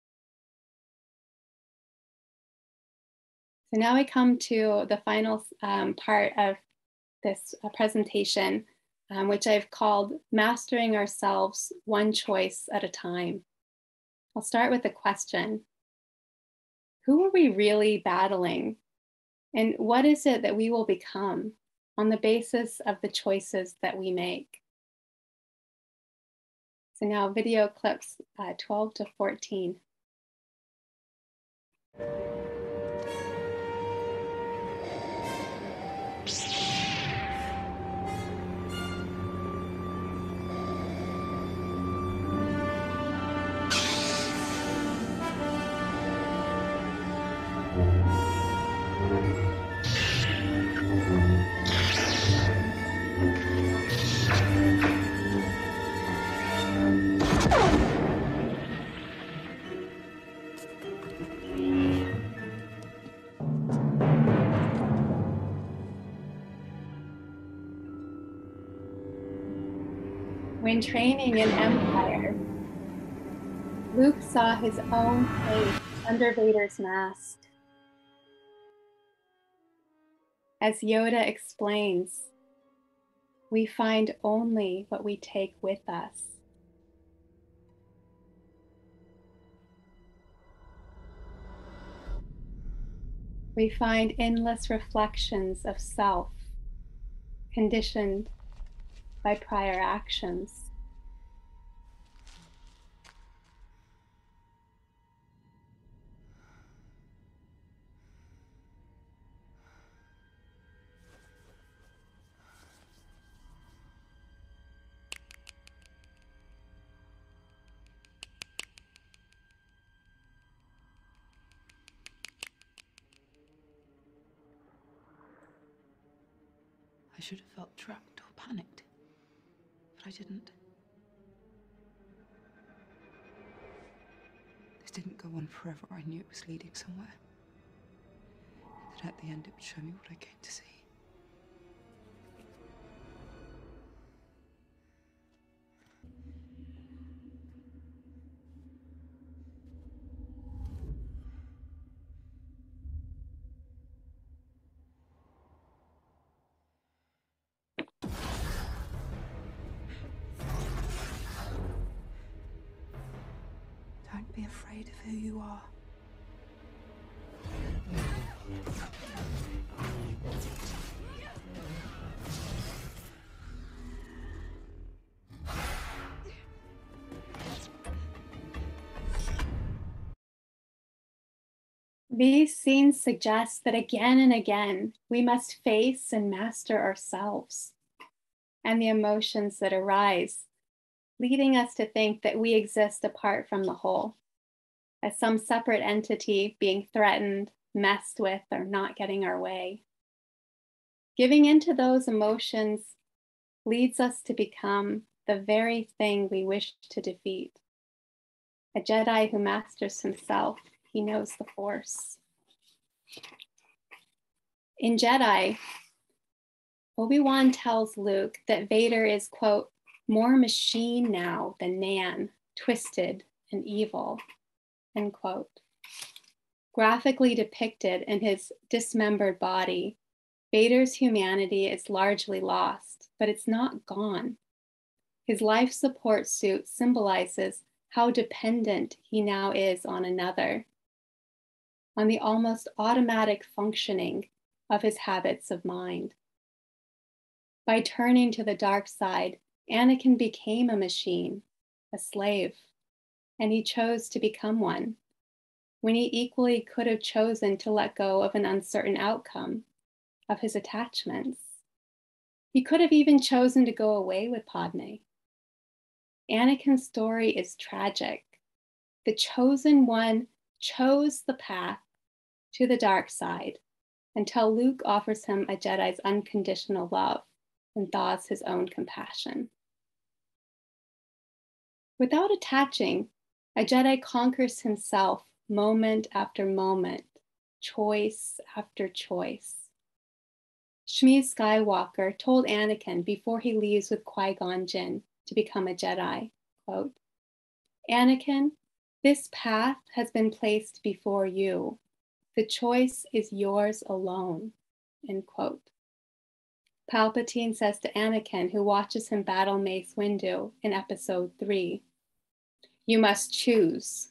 So now we come to the final part of this presentation, which I've called Mastering Ourselves One Choice at a Time. I'll start with a question. Who are we really battling? And what is it that we will become on the basis of the choices that we make? So now video clips 12 to 14. When training in Empire, Luke saw his own face under Vader's mask. As Yoda explains, we find only what we take with us. We find endless reflections of self, conditioned by prior actions. I should have felt trapped or panicked, but I didn't. This didn't go on forever. I knew it was leading somewhere. That at the end it would show me what I came to see. Don't be afraid of who you are. These scenes suggest that again and again, we must face and master ourselves and the emotions that arise, leading us to think that we exist apart from the whole, as some separate entity being threatened, messed with, or not getting our way. Giving into those emotions leads us to become the very thing we wish to defeat. a Jedi who masters himself. He knows the Force. In Jedi, Obi-Wan tells Luke that Vader is, quote, more machine now than man, twisted and evil, end quote. Graphically depicted in his dismembered body, Vader's humanity is largely lost, but it's not gone. His life support suit symbolizes how dependent he now is on another, on the almost automatic functioning of his habits of mind. By turning to the dark side, Anakin became a machine, a slave, and he chose to become one, when he equally could have chosen to let go of an uncertain outcome of his attachments. He could have even chosen to go away with Padme. Anakin's story is tragic. The chosen one chose the path to the dark side until Luke offers him a Jedi's unconditional love and thaws his own compassion. Without attaching, a Jedi conquers himself moment after moment, choice after choice. Shmi Skywalker told Anakin before he leaves with Qui-Gon Jinn to become a Jedi, quote, Anakin, this path has been placed before you. The choice is yours alone, end quote. Palpatine says to Anakin, who watches him battle Mace Windu in Episode 3, you must choose.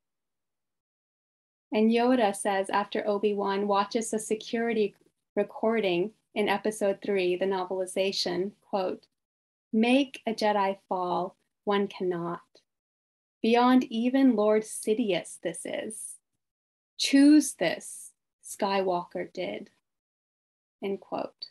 And Yoda says after Obi-Wan watches a security recording in Episode 3, the novelization, quote, make a Jedi fall, one cannot. Beyond even Lord Sidious this is. Choose this, Skywalker did, end quote.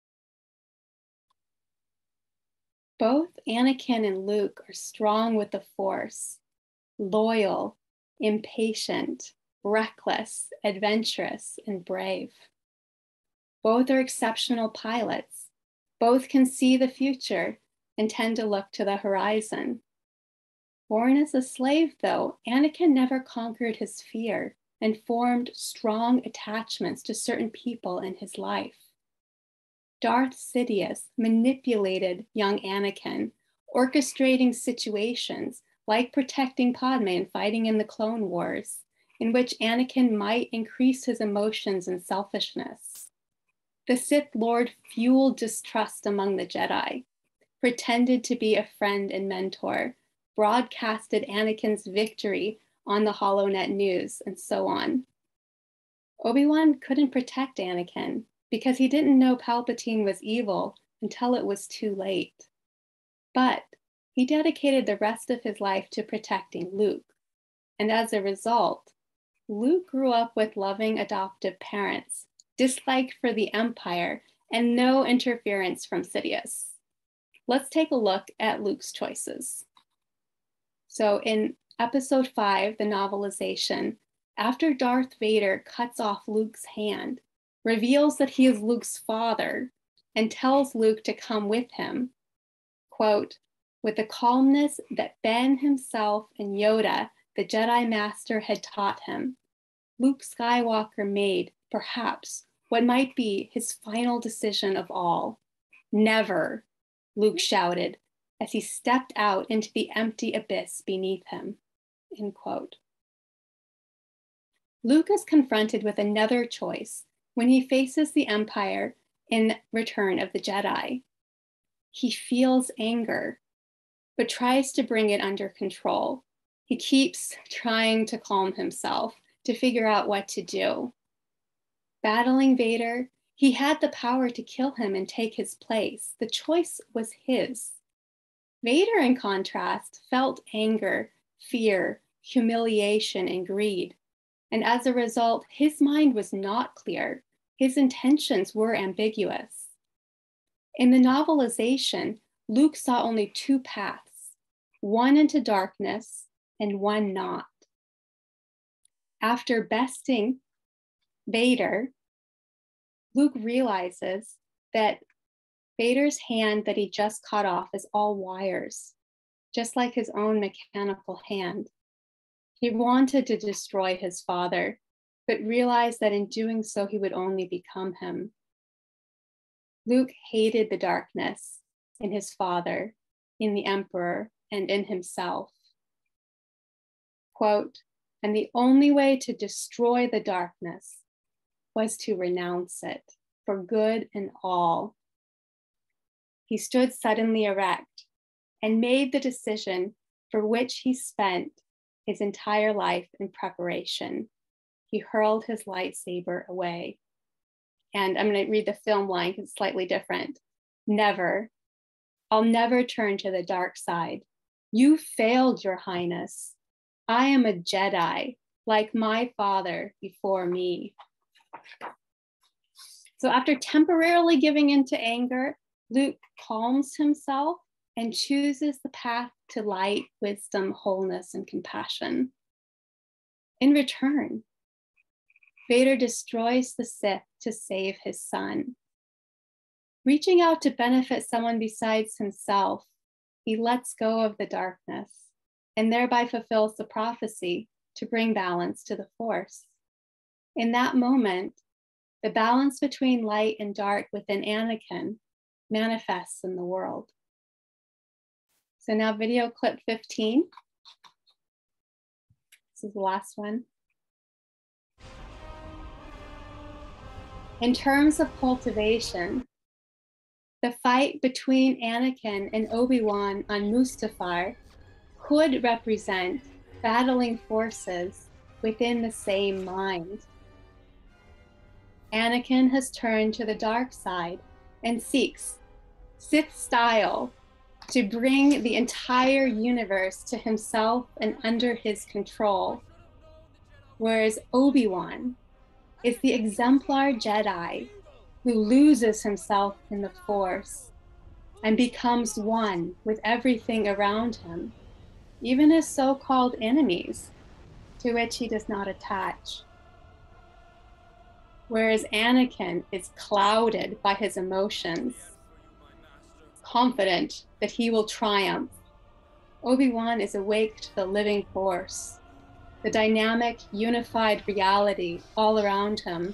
Both Anakin and Luke are strong with the Force, loyal, impatient, reckless, adventurous, and brave. Both are exceptional pilots. Both can see the future and tend to look to the horizon. Born as a slave, though, Anakin never conquered his fear and formed strong attachments to certain people in his life. Darth Sidious manipulated young Anakin, orchestrating situations like protecting Padme and fighting in the Clone Wars, in which Anakin might increase his emotions and selfishness. The Sith Lord fueled distrust among the Jedi, pretended to be a friend and mentor, broadcasted Anakin's victory on the HoloNet news, and so on. Obi-Wan couldn't protect Anakin because he didn't know Palpatine was evil until it was too late. But he dedicated the rest of his life to protecting Luke. And as a result, Luke grew up with loving adoptive parents, dislike for the Empire, and no interference from Sidious. Let's take a look at Luke's choices. So in Episode 5, the novelization, after Darth Vader cuts off Luke's hand, reveals that he is Luke's father, and tells Luke to come with him, quote, with the calmness that Ben himself and Yoda, the Jedi Master, had taught him, Luke Skywalker made, perhaps, what might be his final decision of all. Never, Luke shouted as he stepped out into the empty abyss beneath him, end quote. Luke is confronted with another choice when he faces the Empire in Return of the Jedi. He feels anger, but tries to bring it under control. He keeps trying to calm himself, to figure out what to do. Battling Vader, he had the power to kill him and take his place. The choice was his. Vader, in contrast, felt anger, fear, humiliation, and greed. And as a result, his mind was not clear. His intentions were ambiguous. In the novelization, Luke saw only two paths, one into darkness and one not. After besting Vader, Luke realizes that Vader's hand that he just cut off is all wires, just like his own mechanical hand. He wanted to destroy his father, but realized that in doing so, he would only become him. Luke hated the darkness in his father, in the emperor, and in himself. Quote, and the only way to destroy the darkness was to renounce it for good and all. He stood suddenly erect and made the decision for which he spent his entire life in preparation. He hurled his lightsaber away. And I'm going to read the film line because it's slightly different. Never. I'll never turn to the dark side. You failed, Your Highness. I am a Jedi, like my father before me. So after temporarily giving in to anger, Luke calms himself and chooses the path to light, wisdom, wholeness, and compassion. In return, Vader destroys the Sith to save his son. Reaching out to benefit someone besides himself, he lets go of the darkness and thereby fulfills the prophecy to bring balance to the Force. In that moment, the balance between light and dark within Anakin manifests in the world. So now video clip 15. This is the last one. In terms of cultivation, the fight between Anakin and Obi-Wan on Mustafar could represent battling forces within the same mind. Anakin has turned to the dark side and seeks, Sith style, to bring the entire universe to himself and under his control, whereas Obi-Wan is the exemplar Jedi who loses himself in the Force and becomes one with everything around him, even his so-called enemies, to which he does not attach. Whereas Anakin is clouded by his emotions, confident that he will triumph. Obi-Wan is awake to the living Force, the dynamic, unified reality all around him.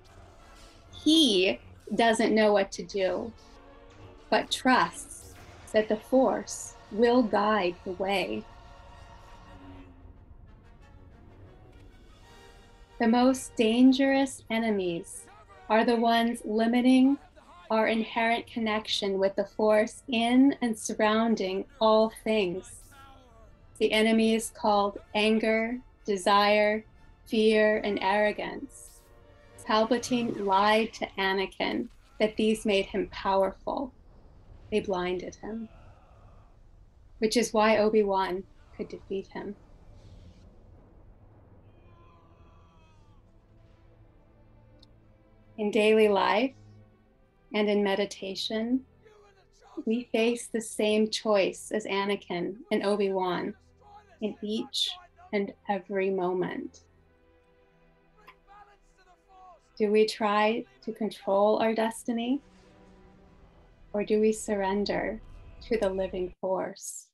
He doesn't know what to do, but trusts that the Force will guide the way. The most dangerous enemies are the ones limiting our inherent connection with the Force in and surrounding all things. The enemies called anger, desire, fear, and arrogance. Palpatine lied to Anakin that these made him powerful. They blinded him, which is why Obi-Wan could defeat him. In daily life and in meditation, we face the same choice as Anakin and Obi-Wan in each and every moment. Do we try to control our destiny, or do we surrender to the living Force?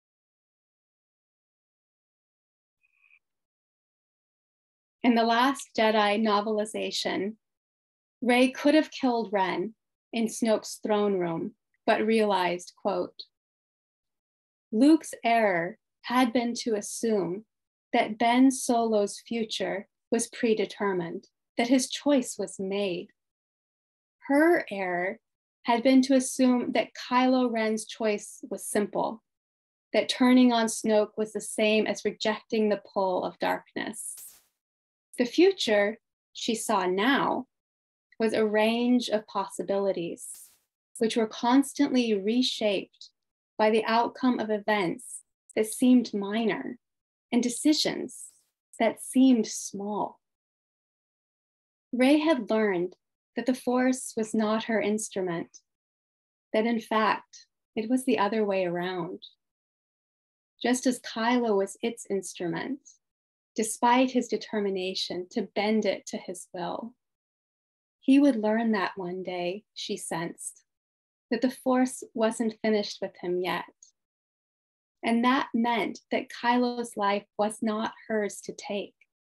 In The Last Jedi novelization, Rey could have killed Ren in Snoke's throne room, but realized, quote, Luke's error had been to assume that Ben Solo's future was predetermined, that his choice was made. Her error had been to assume that Kylo Ren's choice was simple, that turning on Snoke was the same as rejecting the pull of darkness. The future she saw now was a range of possibilities, which were constantly reshaped by the outcome of events that seemed minor and decisions that seemed small. Rey had learned that the Force was not her instrument, that in fact, it was the other way around. Just as Kylo was its instrument, despite his determination to bend it to his will. He would learn that one day, she sensed, that the Force wasn't finished with him yet. And that meant that Kylo's life was not hers to take.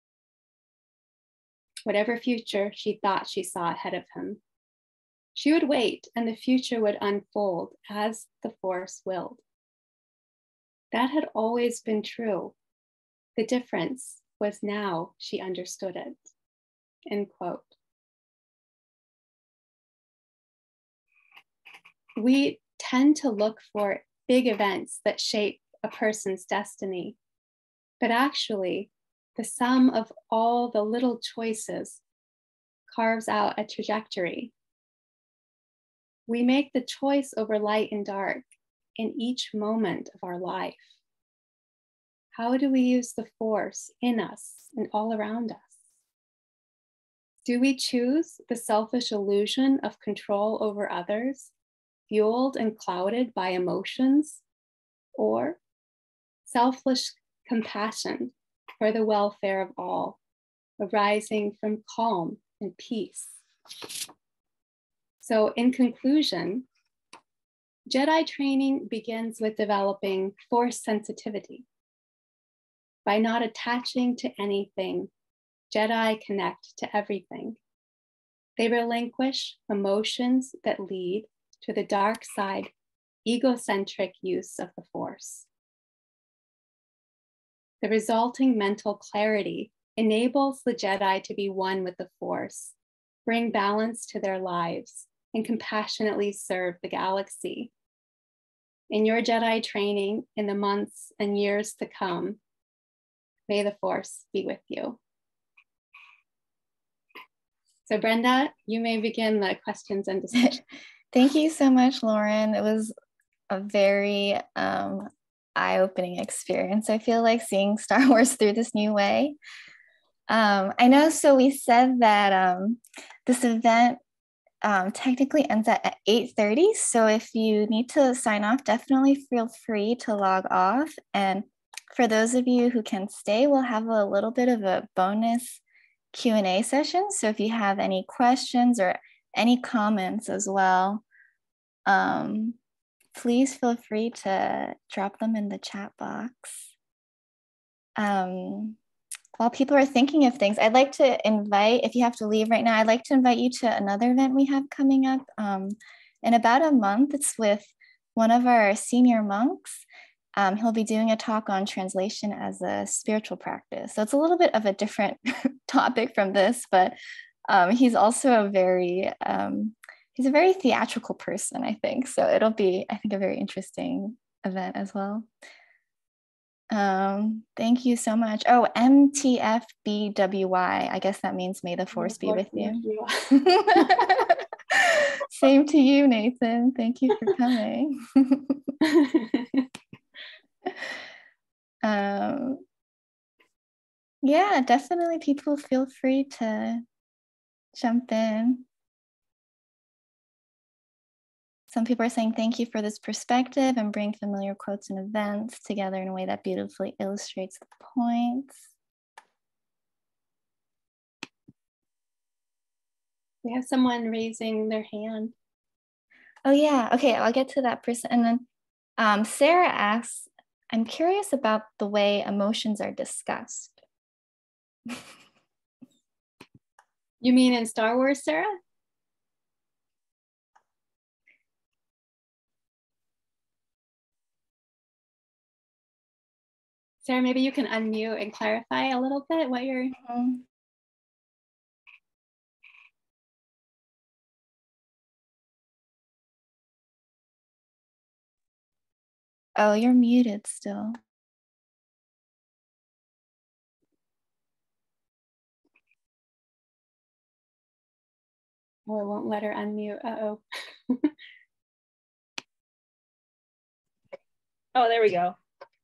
Whatever future she thought she saw ahead of him, she would wait and the future would unfold as the Force willed. That had always been true. The difference was now she understood it. End quote. We tend to look for big events that shape a person's destiny, but actually, the sum of all the little choices carves out a trajectory. We make the choice over light and dark in each moment of our life. How do we use the Force in us and all around us? Do we choose the selfish illusion of control over others, fueled and clouded by emotions, or selfless compassion for the welfare of all, arising from calm and peace? So, in conclusion, Jedi training begins with developing Force sensitivity. By not attaching to anything, Jedi connect to everything. They relinquish emotions that lead to the dark side, egocentric use of the Force. The resulting mental clarity enables the Jedi to be one with the Force, bring balance to their lives, and compassionately serve the galaxy. In your Jedi training in the months and years to come, may the Force be with you. So Brenda, you may begin the questions and discussion. Thank you so much, Lauren. It was a very eye-opening experience. I feel like seeing Star Wars through this new way. I know, so we said that this event technically ends at 8:30. So if you need to sign off, definitely feel free to log off. And for those of you who can stay, we'll have a little bit of a bonus Q&A session. So if you have any questions or any comments as well, please feel free to drop them in the chat box. While people are thinking of things, I'd like to invite, if you have to leave right now, I'd like to invite you to another event we have coming up in about a month. It's with one of our senior monks. He'll be doing a talk on translation as a spiritual practice. So it's a little bit of a different topic from this, but he's also he's a very theatrical person, I think. So it'll be, I think, a very interesting event as well. Thank you so much. Oh, MTFBWY. I guess that means may the Force be with you. Same to you, Nathan. Thank you for coming. Yeah, definitely people feel free to jump in. Some people are saying thank you for this perspective and bring familiar quotes and events together in a way that beautifully illustrates the points. We have someone raising their hand. Oh yeah, okay, I'll get to that person. And then Sarah asks, I'm curious about the way emotions are discussed. You mean in Star Wars, Sarah? Sarah, maybe you can unmute and clarify a little bit what you're... Oh, you're muted still. Oh, it won't let her unmute. Uh-oh. Oh, there we go.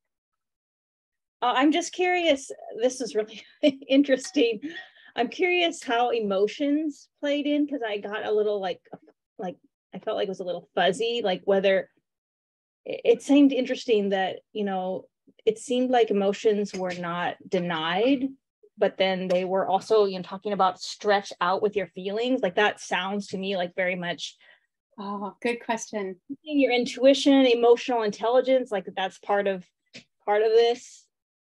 I'm just curious, this is really interesting. I'm curious how emotions played in, because I got a little like I felt like it was a little fuzzy, like whether it seemed interesting that, you know, it seemed like emotions were not denied, but then they were also, you know, talking about stretch out with your feelings. Like that sounds to me like very much. Oh, good question. Your intuition, emotional intelligence, like that's part of part of this?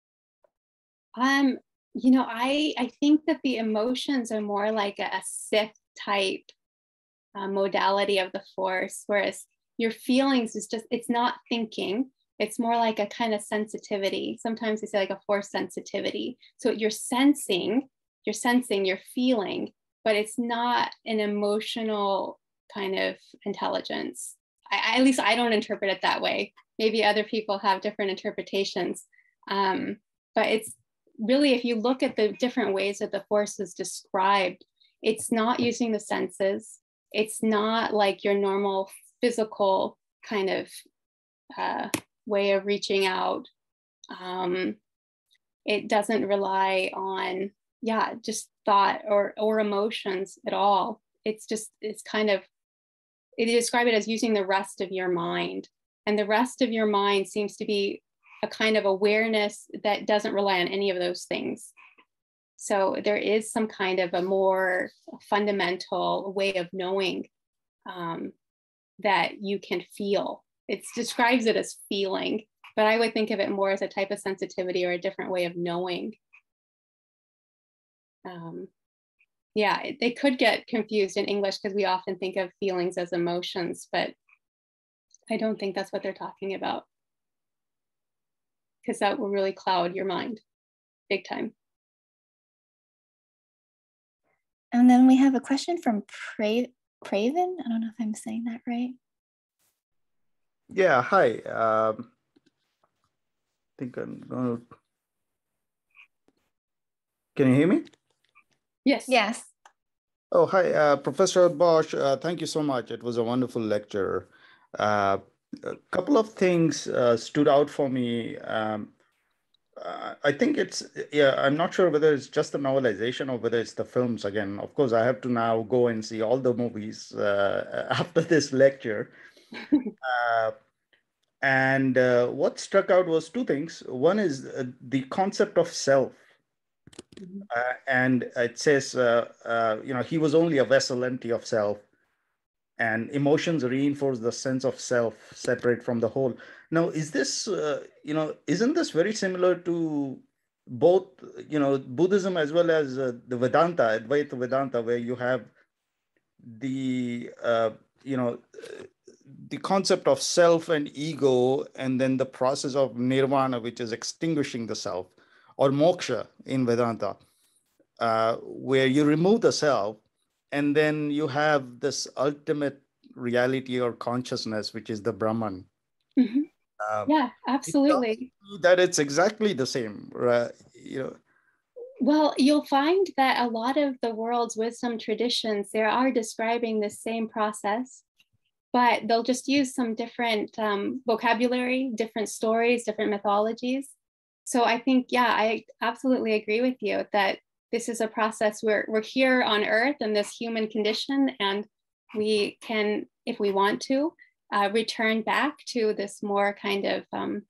You know, I think that the emotions are more like a Sith type modality of the Force, whereas your feelings is just, it's not thinking. It's more like a kind of sensitivity. Sometimes they say like a Force sensitivity. So you're sensing, you're feeling, but it's not an emotional kind of intelligence. At least I don't interpret it that way. Maybe other people have different interpretations. But it's really, if you look at the different ways that the Force is described, it's not using the senses. It's not like your normal physical kind of way of reaching out. It doesn't rely on, just thought or emotions at all. It's kind of, they describe it as using the rest of your mind. And the rest of your mind seems to be a kind of awareness that doesn't rely on any of those things. So there is some kind of a more fundamental way of knowing that you can feel. It describes it as feeling, but I would think of it more as a type of sensitivity or a different way of knowing. They could get confused in English because we often think of feelings as emotions, but I don't think that's what they're talking about, because that will really cloud your mind big time. And then we have a question from Praven. I don't know if I'm saying that right. Yeah, hi. I think I'm going to... Can you hear me? Yes. Yes. Oh, hi, Professor Bosch. Thank you so much. It was a wonderful lecture. A couple of things stood out for me. I think it's, I'm not sure whether it's just the novelization or whether it's the films again. Of course, I have to now go and see all the movies after this lecture. And what struck out was two things. One is the concept of self. And it says, he was only a vessel empty of self, and emotions reinforce the sense of self separate from the whole. Now, is this, isn't this very similar to both, Buddhism as well as the Vedanta, Advaita Vedanta, where you have the, the concept of self and ego, and then the process of nirvana, which is extinguishing the self, or moksha in Vedanta, where you remove the self, and then you have this ultimate reality or consciousness, which is the Brahman. Mm-hmm. Yeah, absolutely. That it's exactly the same, right? Well, you'll find that a lot of the world's wisdom traditions, they are describing the same process, but they'll just use some different vocabulary, different stories, different mythologies. So I think, I absolutely agree with you that this is a process where we're here on Earth in this human condition, and we can, if we want to, return back to this more kind of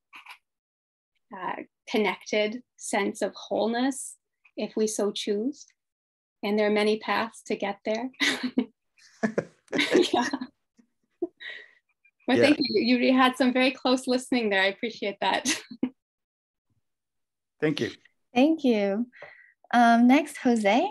connected sense of wholeness, if we so choose. And there are many paths to get there. Well, thank you. You had some very close listening there. I appreciate that. Thank you. Thank you. Next, Jose.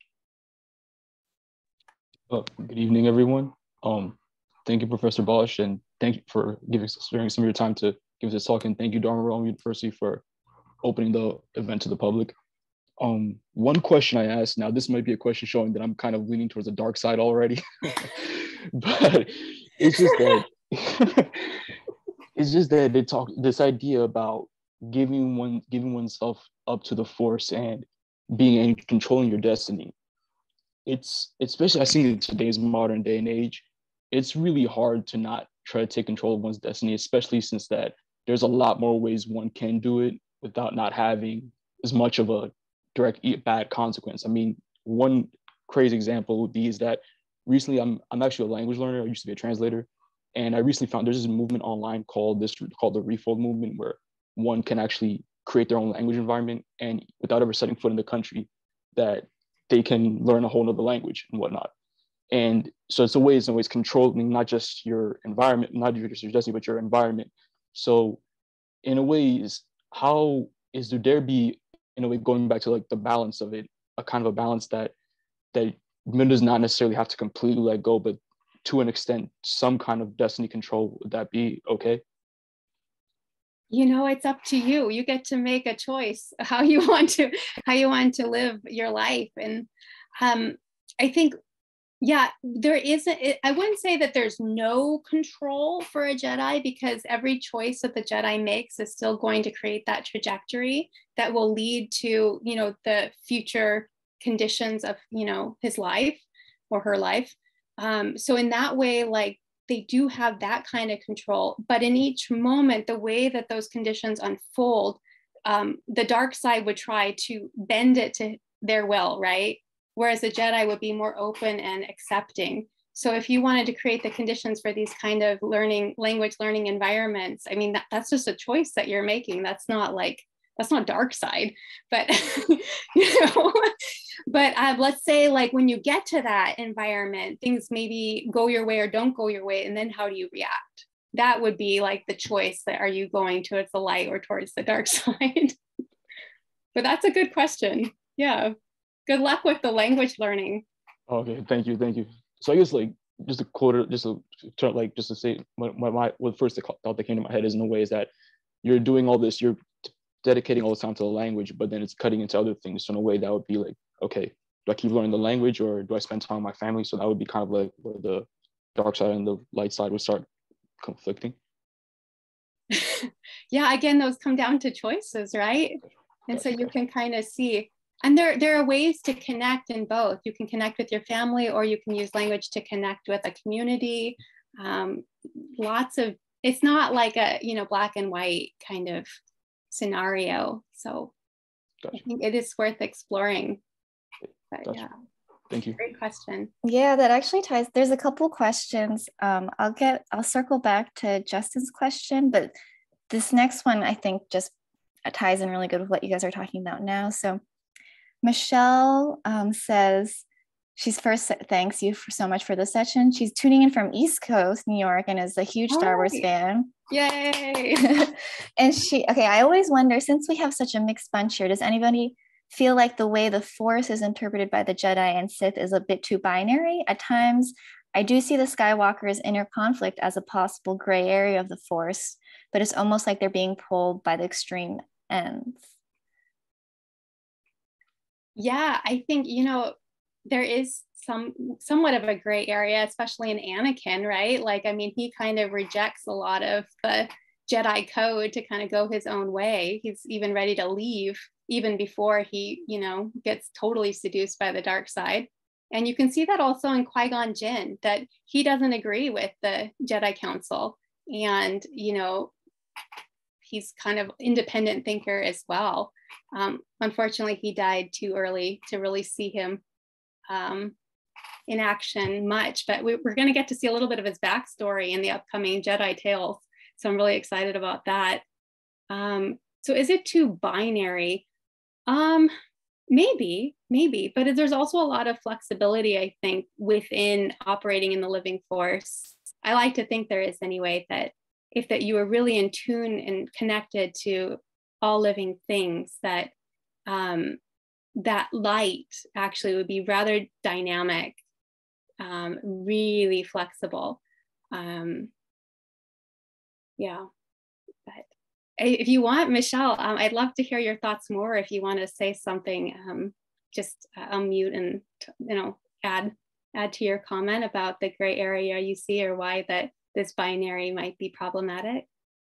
Good evening, everyone. Thank you, Professor Bosch, and thank you for sparing some of your time to give us this talk. And thank you, Dharma University, for opening the event to the public. One question I asked, now this might be a question showing that I'm kind of leaning towards the dark side already, but it's just that they talk this idea about giving oneself up to the Force and being in controlling your destiny. It's especially, I think in today's modern day and age, it's really hard to not try to take control of one's destiny, especially since that there's a lot more ways one can do it without not having as much of a direct bad consequence. I mean, one crazy example would be is that recently I'm actually a language learner. I used to be a translator, and I recently found there's this movement online called the Refold movement, where one can actually create their own language environment, and without ever setting foot in the country, that they can learn a whole nother language and whatnot. And so it's a way, in ways, controlling not just your environment, not just your destiny, but your environment. So in a way, how is there be, in a way, going back to like the balance of it, a kind of a balance that one does not necessarily have to completely let go, but to an extent, some kind of destiny control, would that be okay? You know, it's up to you. You get to make a choice how you want to live your life. And I think, yeah, there isn't, I wouldn't say that there's no control for a Jedi, because every choice that the Jedi makes is still going to create that trajectory that will lead to, you know, the future conditions of, you know, his life or her life. So in that way, like, they do have that kind of control. But in each moment, the way that those conditions unfold, the dark side would try to bend it to their will, right? Whereas the Jedi would be more open and accepting. So if you wanted to create the conditions for these kind of language learning environments, I mean, that's just a choice that you're making. That's not dark side, but you know, but let's say like when you get to that environment, things maybe go your way or don't go your way, and then how do you react? That would be like the choice, that are you going towards the light or towards the dark side? But that's a good question. Yeah, good luck with the language learning. Okay, thank you. So I guess like just a quarter, just to say what first thought that came to my head is, in a way, is that you're doing all this, you're dedicating all this time to the language, but then it's cutting into other things. So in a way, that would be like, okay, do I keep learning the language, or do I spend time with my family? So that would be kind of like where the dark side and the light side would start conflicting. Yeah, again, those come down to choices, right? And so you can kind of see, and there are ways to connect in both. You can connect with your family, or you can use language to connect with a community. It's not like a, you know, black and white kind of scenario. So gotcha. I think it is worth exploring. But gotcha. Yeah, thank you. Great question. Yeah, that actually ties. There's a couple questions. I'll circle back to Justin's question, but this next one I think just ties in really good with what you guys are talking about now. So Michelle says, she's first, thanks you so much for this session. She's tuning in from East Coast, New York, and is a huge Star Wars fan. Yay! And I always wonder, since we have such a mixed bunch here, does anybody feel like the way the Force is interpreted by the Jedi and Sith is a bit too binary? At times, I do see the Skywalkers' inner conflict as a possible gray area of the Force, but it's almost like they're being pulled by the extreme ends. Yeah, I think, you know, there is somewhat of a gray area, especially in Anakin, right? Like, I mean, he kind of rejects a lot of the Jedi code to kind of go his own way. He's even ready to leave even before he, you know, gets totally seduced by the dark side. And you can see that also in Qui-Gon Jinn, that he doesn't agree with the Jedi Council. And, you know, he's kind of independent thinker as well. Unfortunately, he died too early to really see him in action much, but we're going to get to see a little bit of his backstory in the upcoming Jedi Tales. So I'm really excited about that. So is it too binary? Maybe, but there's also a lot of flexibility, I think, within operating in the living Force. I like to think there is anyway, that if that you are really in tune and connected to all living things, that that light actually would be rather dynamic, really flexible. Yeah, but if you want, Michelle, I'd love to hear your thoughts more. If you want to say something, just unmute and, you know, add to your comment about the gray area you see, or why that this binary might be problematic.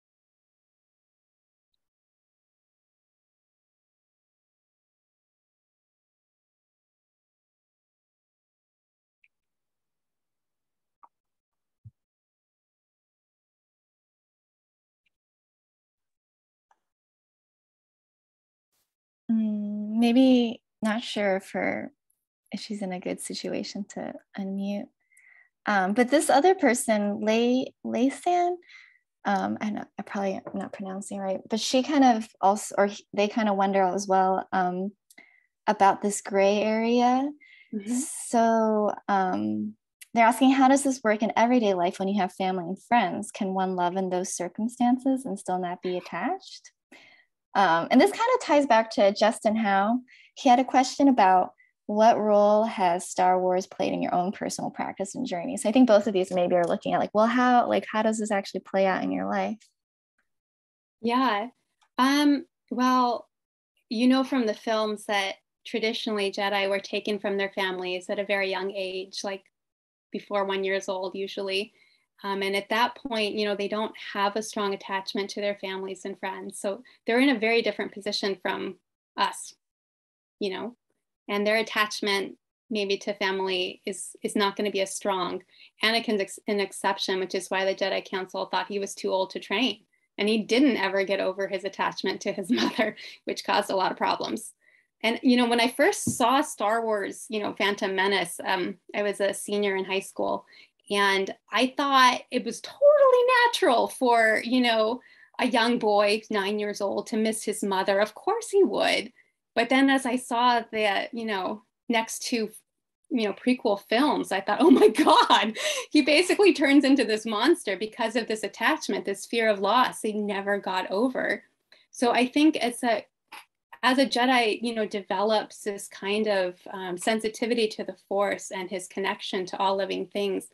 Maybe, not sure if she's in a good situation to unmute. But this other person, Laysan, I know I probably am not pronouncing right, but she kind of also, or they kind of wonder as well about this gray area. Mm-hmm. So they're asking, how does this work in everyday life when you have family and friends? Can one love in those circumstances and still not be attached? And this kind of ties back to Justin Howe. He had a question about what role has Star Wars played in your own personal practice and journey? So I think both of these maybe are looking at like, well, how does this actually play out in your life? Yeah. Well, you know from the films that traditionally Jedi were taken from their families at a very young age, like before 1 year old usually. And at that point, you know, they don't have a strong attachment to their families and friends. So they're in a very different position from us, you know, and their attachment maybe to family is not going to be as strong. Anakin's an exception, which is why the Jedi Council thought he was too old to train. And he didn't ever get over his attachment to his mother, which caused a lot of problems. And, you know, when I first saw Star Wars, you know, Phantom Menace, I was a senior in high school, and I thought it was totally natural for, you know, a young boy, 9 years old, to miss his mother. Of course he would. But then as I saw the, you know, next two, you know, prequel films, I thought, oh my God, he basically turns into this monster because of this attachment, this fear of loss he never got over. So I think as a Jedi, you know, develops this kind of sensitivity to the Force and his connection to all living things,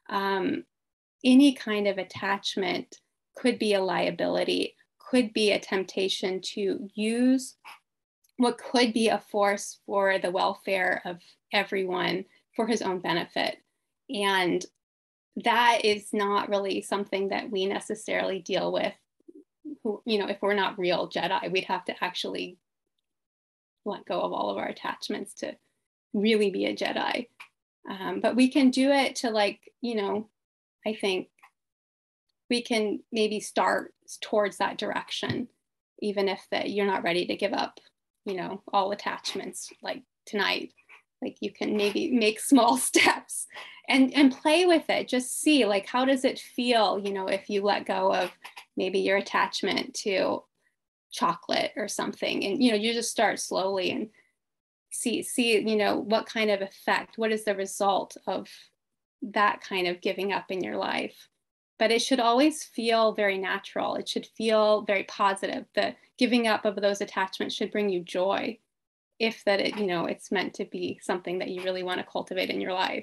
any kind of attachment could be a liability, could be a temptation to use what could be a force for the welfare of everyone for his own benefit. And that is not really something that we necessarily deal with. You know, if we're not real Jedi, we'd have to actually let go of all of our attachments to really be a Jedi. But we can do it to, like, you know, I think we can maybe start towards that direction, even if that you're not ready to give up, you know, all attachments like tonight. Like, you can maybe make small steps and play with it. Just see, like, how does it feel, you know, if you let go of maybe your attachment to chocolate or something, and, you know, you just start slowly and see, you know, what kind of effect, what is the result of that kind of giving up in your life. But it should always feel very natural. It should feel very positive. The giving up of those attachments should bring you joy, if that it, you know, it's meant to be something that you really want to cultivate in your life.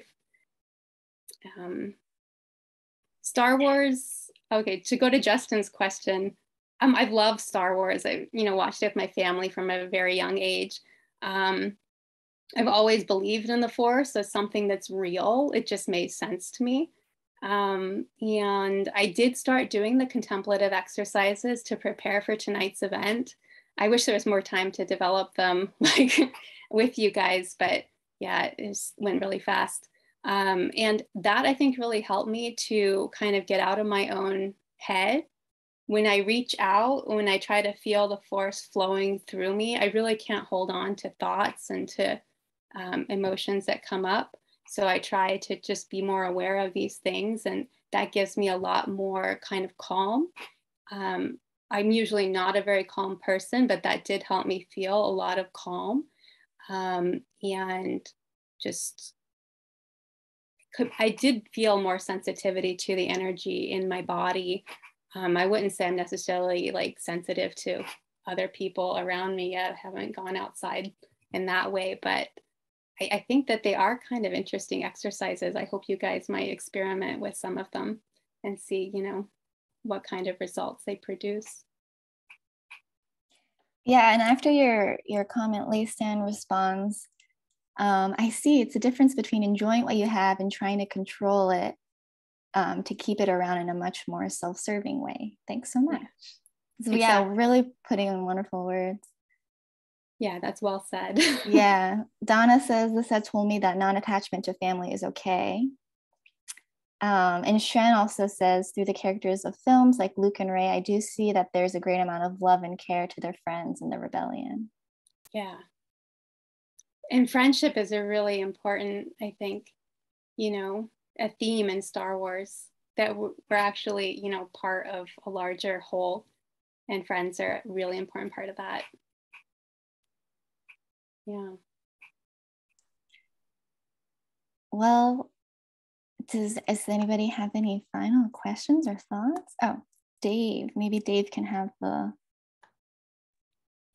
Star Wars, okay, to go to Justin's question, I've loved Star Wars. I, you know, watched it with my family from a very young age. I've always believed in the Force as something that's real. It just made sense to me. And I did start doing the contemplative exercises to prepare for tonight's event. I wish there was more time to develop them, like, with you guys, but yeah, it just went really fast. And that, I think, really helped me to kind of get out of my own head. When I reach out, when I try to feel the Force flowing through me, I really can't hold on to thoughts and to emotions that come up. So I try to just be more aware of these things, and that gives me a lot more kind of calm. I'm usually not a very calm person, but that did help me feel a lot of calm. And just, I did feel more sensitivity to the energy in my body. I wouldn't say I'm necessarily like sensitive to other people around me yet. I haven't gone outside in that way, but I think that they are kind of interesting exercises. I hope you guys might experiment with some of them and see, you know, what kind of results they produce. Yeah, and after your comment, Laysan responds, I see it's a difference between enjoying what you have and trying to control it to keep it around in a much more self-serving way. Thanks so much. So, exactly. Yeah, really putting in wonderful words. Yeah, that's well said. Yeah, Donna says, this has told me that non-attachment to family is okay. And Shren also says, through the characters of films like Luke and Rey, I do see that there's a great amount of love and care to their friends in the rebellion. Yeah. And friendship is a really important, I think, you know, a theme in Star Wars, that we're actually, you know, part of a larger whole, and friends are a really important part of that. Yeah. Well, does anybody have any final questions or thoughts? Oh, Dave, maybe Dave can have the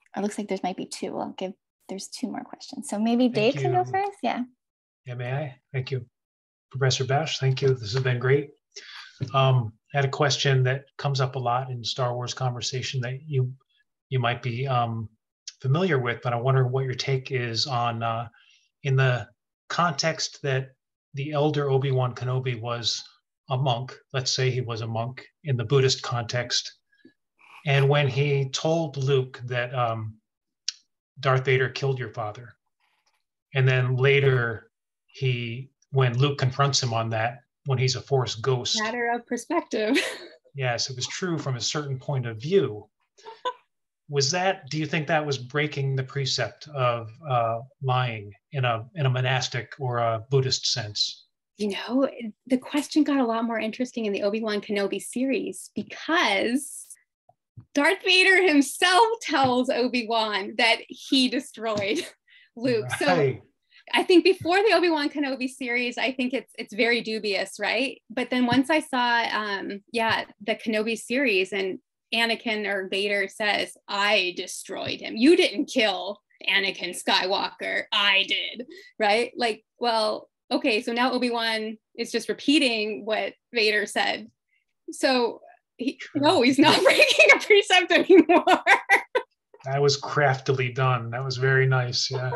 It looks like there's might be two. There's two more questions. So maybe Dave can go first. Yeah. Yeah, may I? Thank you. Professor Bash, thank you. This has been great. I had a question that comes up a lot in Star Wars conversation that you might be familiar with, but I wonder what your take is on in the context that the elder Obi-Wan Kenobi was a monk. Let's say he was a monk in the Buddhist context. And when he told Luke that Darth Vader killed your father, and then later when Luke confronts him on that, when he's a Force ghost. Matter of perspective. Yes, it was true from a certain point of view. Do you think that was breaking the precept of lying in a monastic or a Buddhist sense? You know, the question got a lot more interesting in the Obi-Wan Kenobi series because Darth Vader himself tells Obi-Wan that he destroyed Luke. Right. So I think before the Obi-Wan Kenobi series, I think it's very dubious, right? But then once I saw, the Kenobi series, and Anakin or Vader says, "I destroyed him. You didn't kill Anakin Skywalker. I did," right? Like, well, okay, so now Obi-Wan is just repeating what Vader said. So he's not breaking a precept anymore. That was craftily done. That was very nice. Yeah.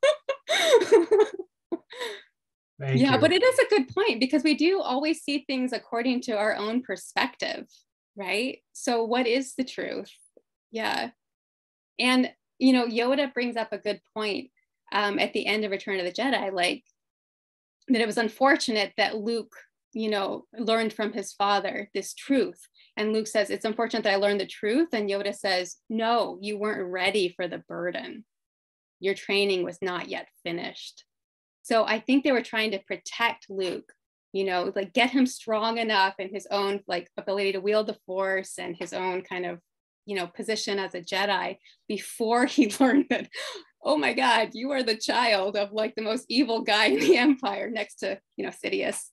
Thank you. But it is a good point because we do always see things according to our own perspective, right? So what is the truth? Yeah. And, Yoda brings up a good point at the end of Return of the Jedi, like that it was unfortunate that Luke, learned from his father this truth. And Luke says, it's unfortunate that I learned the truth. And Yoda says, no, you weren't ready for the burden. Your training was not yet finished. So I think they were trying to protect Luke, like get him strong enough in his own like ability to wield the Force and his own kind of, position as a Jedi before he learned that, oh my God, you are the child of like the most evil guy in the Empire next to, Sidious.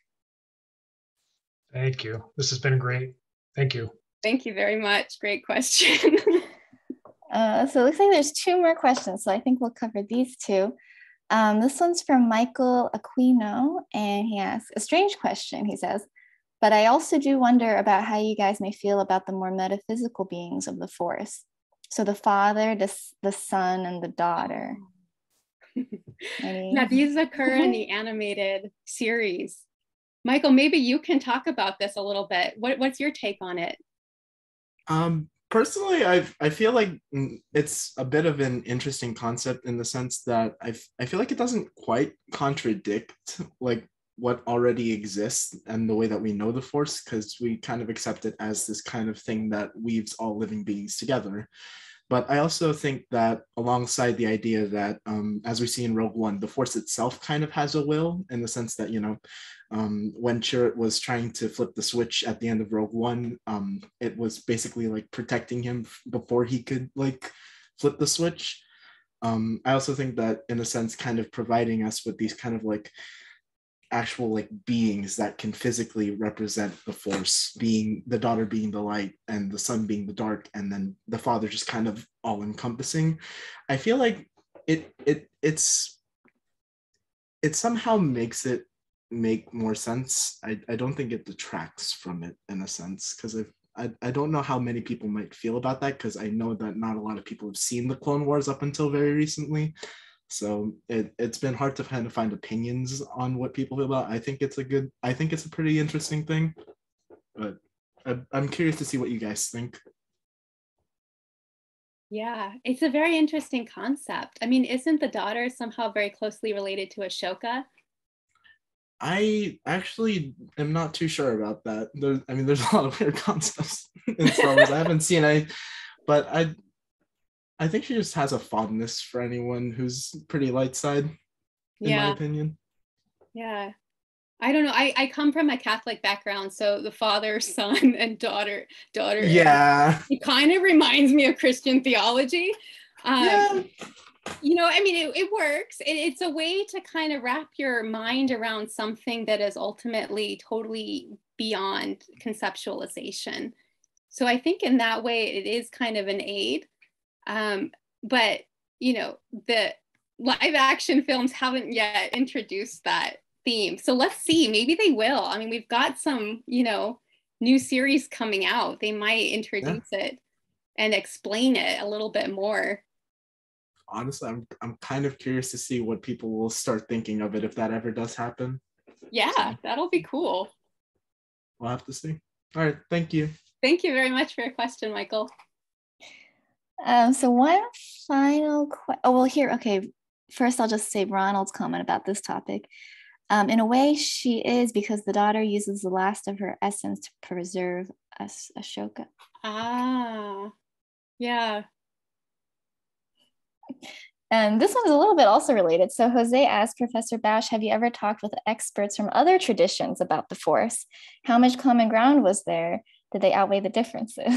Thank you. This has been great. Thank you. Thank you very much. Great question. So it looks like there's two more questions. So I think we'll cover these two. This one's from Michael Aquino, and he asks a strange question. He says, but I also do wonder about how you guys may feel about the more metaphysical beings of the Force. So the father, the son, and the daughter. Yeah, these occur in the animated series. Michael, maybe you can talk about this a little bit. What's your take on it? Personally, I feel like it's a bit of an interesting concept in the sense that I feel like it doesn't quite contradict like what already exists and the way that we know the Force, because we kind of accept it as this kind of thing that weaves all living beings together. But I also think that alongside the idea that, as we see in Rogue One, the Force itself kind of has a will in the sense that, when Chirrut was trying to flip the switch at the end of Rogue One, it was basically like protecting him before he could like flip the switch. I also think that in a sense, kind of providing us with these kind of like actual like beings that can physically represent the Force, being the daughter being the light and the son being the dark, and then the father just kind of all encompassing. I feel like it somehow makes it make more sense. I don't think it detracts from it in a sense, because I don't know how many people might feel about that, because I know that not a lot of people have seen the Clone Wars up until very recently. So it's been hard to kind of find opinions on what people feel about. I think it's a pretty interesting thing, but I'm curious to see what you guys think. Yeah, it's a very interesting concept. I mean, isn't the daughter somehow very closely related to Ahsoka? I actually am not too sure about that. There's a lot of weird concepts in Star Wars. I haven't seen any, but I think she just has a fondness for anyone who's pretty light side, in my opinion. Yeah. I don't know. I come from a Catholic background, so the father, son, and daughter. Yeah. It kind of reminds me of Christian theology. Yeah. It works. It's a way to kind of wrap your mind around something that is ultimately totally beyond conceptualization. So I think in that way, it is kind of an aid. But, you know, the live action films haven't yet introduced that theme. So let's see, maybe they will. I mean, we've got some, you know, new series coming out. They might introduce it and explain it a little bit more. Honestly, I'm kind of curious to see what people will start thinking of it if that ever does happen. Yeah, so that'll be cool. We'll have to see. All right, thank you. Thank you very much for your question, Michael. So one final okay. First, I'll just say Ronald's comment about this topic. In a way, she is, because the daughter uses the last of her essence to preserve Ashoka. Ah, yeah. And this one's a little bit also related. So Jose asked Professor Bash, have you ever talked with experts from other traditions about the Force? How much common ground was there? Did they outweigh the differences?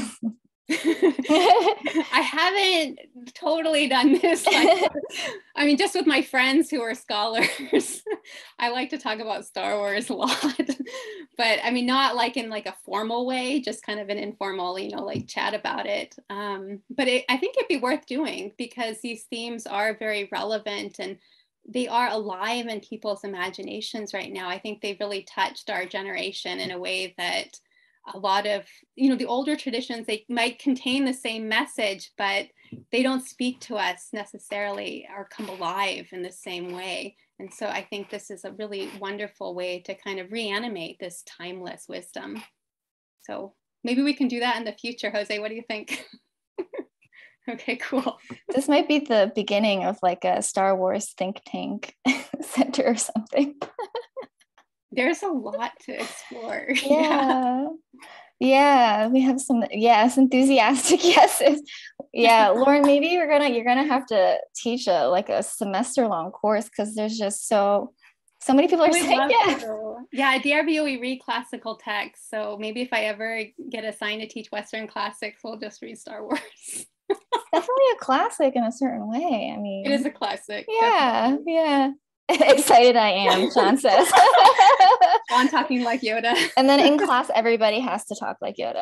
I haven't totally done this. Like, I mean, just with my friends who are scholars, I like to talk about Star Wars a lot, but I mean, not like in like a formal way, just kind of an informal, you know, like chat about it. But I think it'd be worth doing because these themes are very relevant and they are alive in people's imaginations right now. I think they've really touched our generation in a way that a lot of, you know, the older traditions, they might contain the same message, but they don't speak to us necessarily or come alive in the same way. And so I think this is a really wonderful way to kind of reanimate this timeless wisdom. So maybe we can do that in the future. Jose, what do you think? Okay, cool. This might be the beginning of like a Star Wars think tank center or something. There's a lot to explore. Yeah, we have some enthusiastic yeses. Yeah, Lauren, maybe you're gonna have to teach a semester-long course because there's just so many people are saying yes. Yeah, at DRBO we read classical texts, so maybe if I ever get assigned to teach Western classics, we'll just read Star Wars. It's definitely a classic in a certain way. I mean, it is a classic. Yeah, definitely. Yeah. Excited I am, Sean says. Sean talking like Yoda. And then in class, everybody has to talk like Yoda.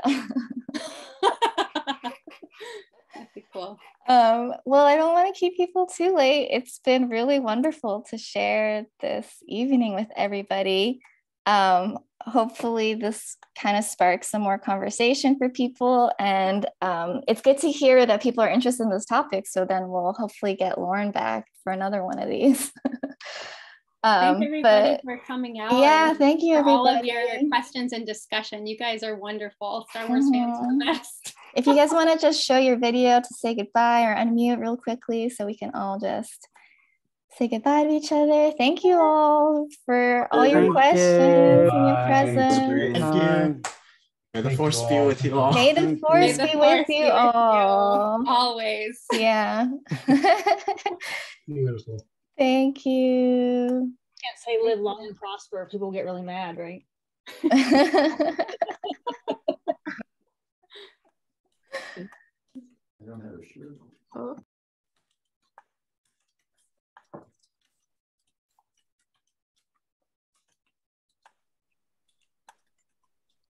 That'd be cool. Well, I don't want to keep people too late. It's been really wonderful to share this evening with everybody. Hopefully this kind of sparks some more conversation for people. And it's good to hear that people are interested in this topic. So then we'll hopefully get Lauren back for another one of these. Thank everybody for coming out. Yeah, thank you, for all of everybody. your questions and discussion. You guys are wonderful. Star Wars fans are the best. If you guys want to just show your video to say goodbye or unmute real quickly so we can all just say goodbye to each other. Thank you all for all your questions and your presence. Thank you. May the Force be with you all. May the Force be with you all. Always. Yeah. Beautiful. Thank you. Can't say live long and prosper. People get really mad, right? I don't have a shirt.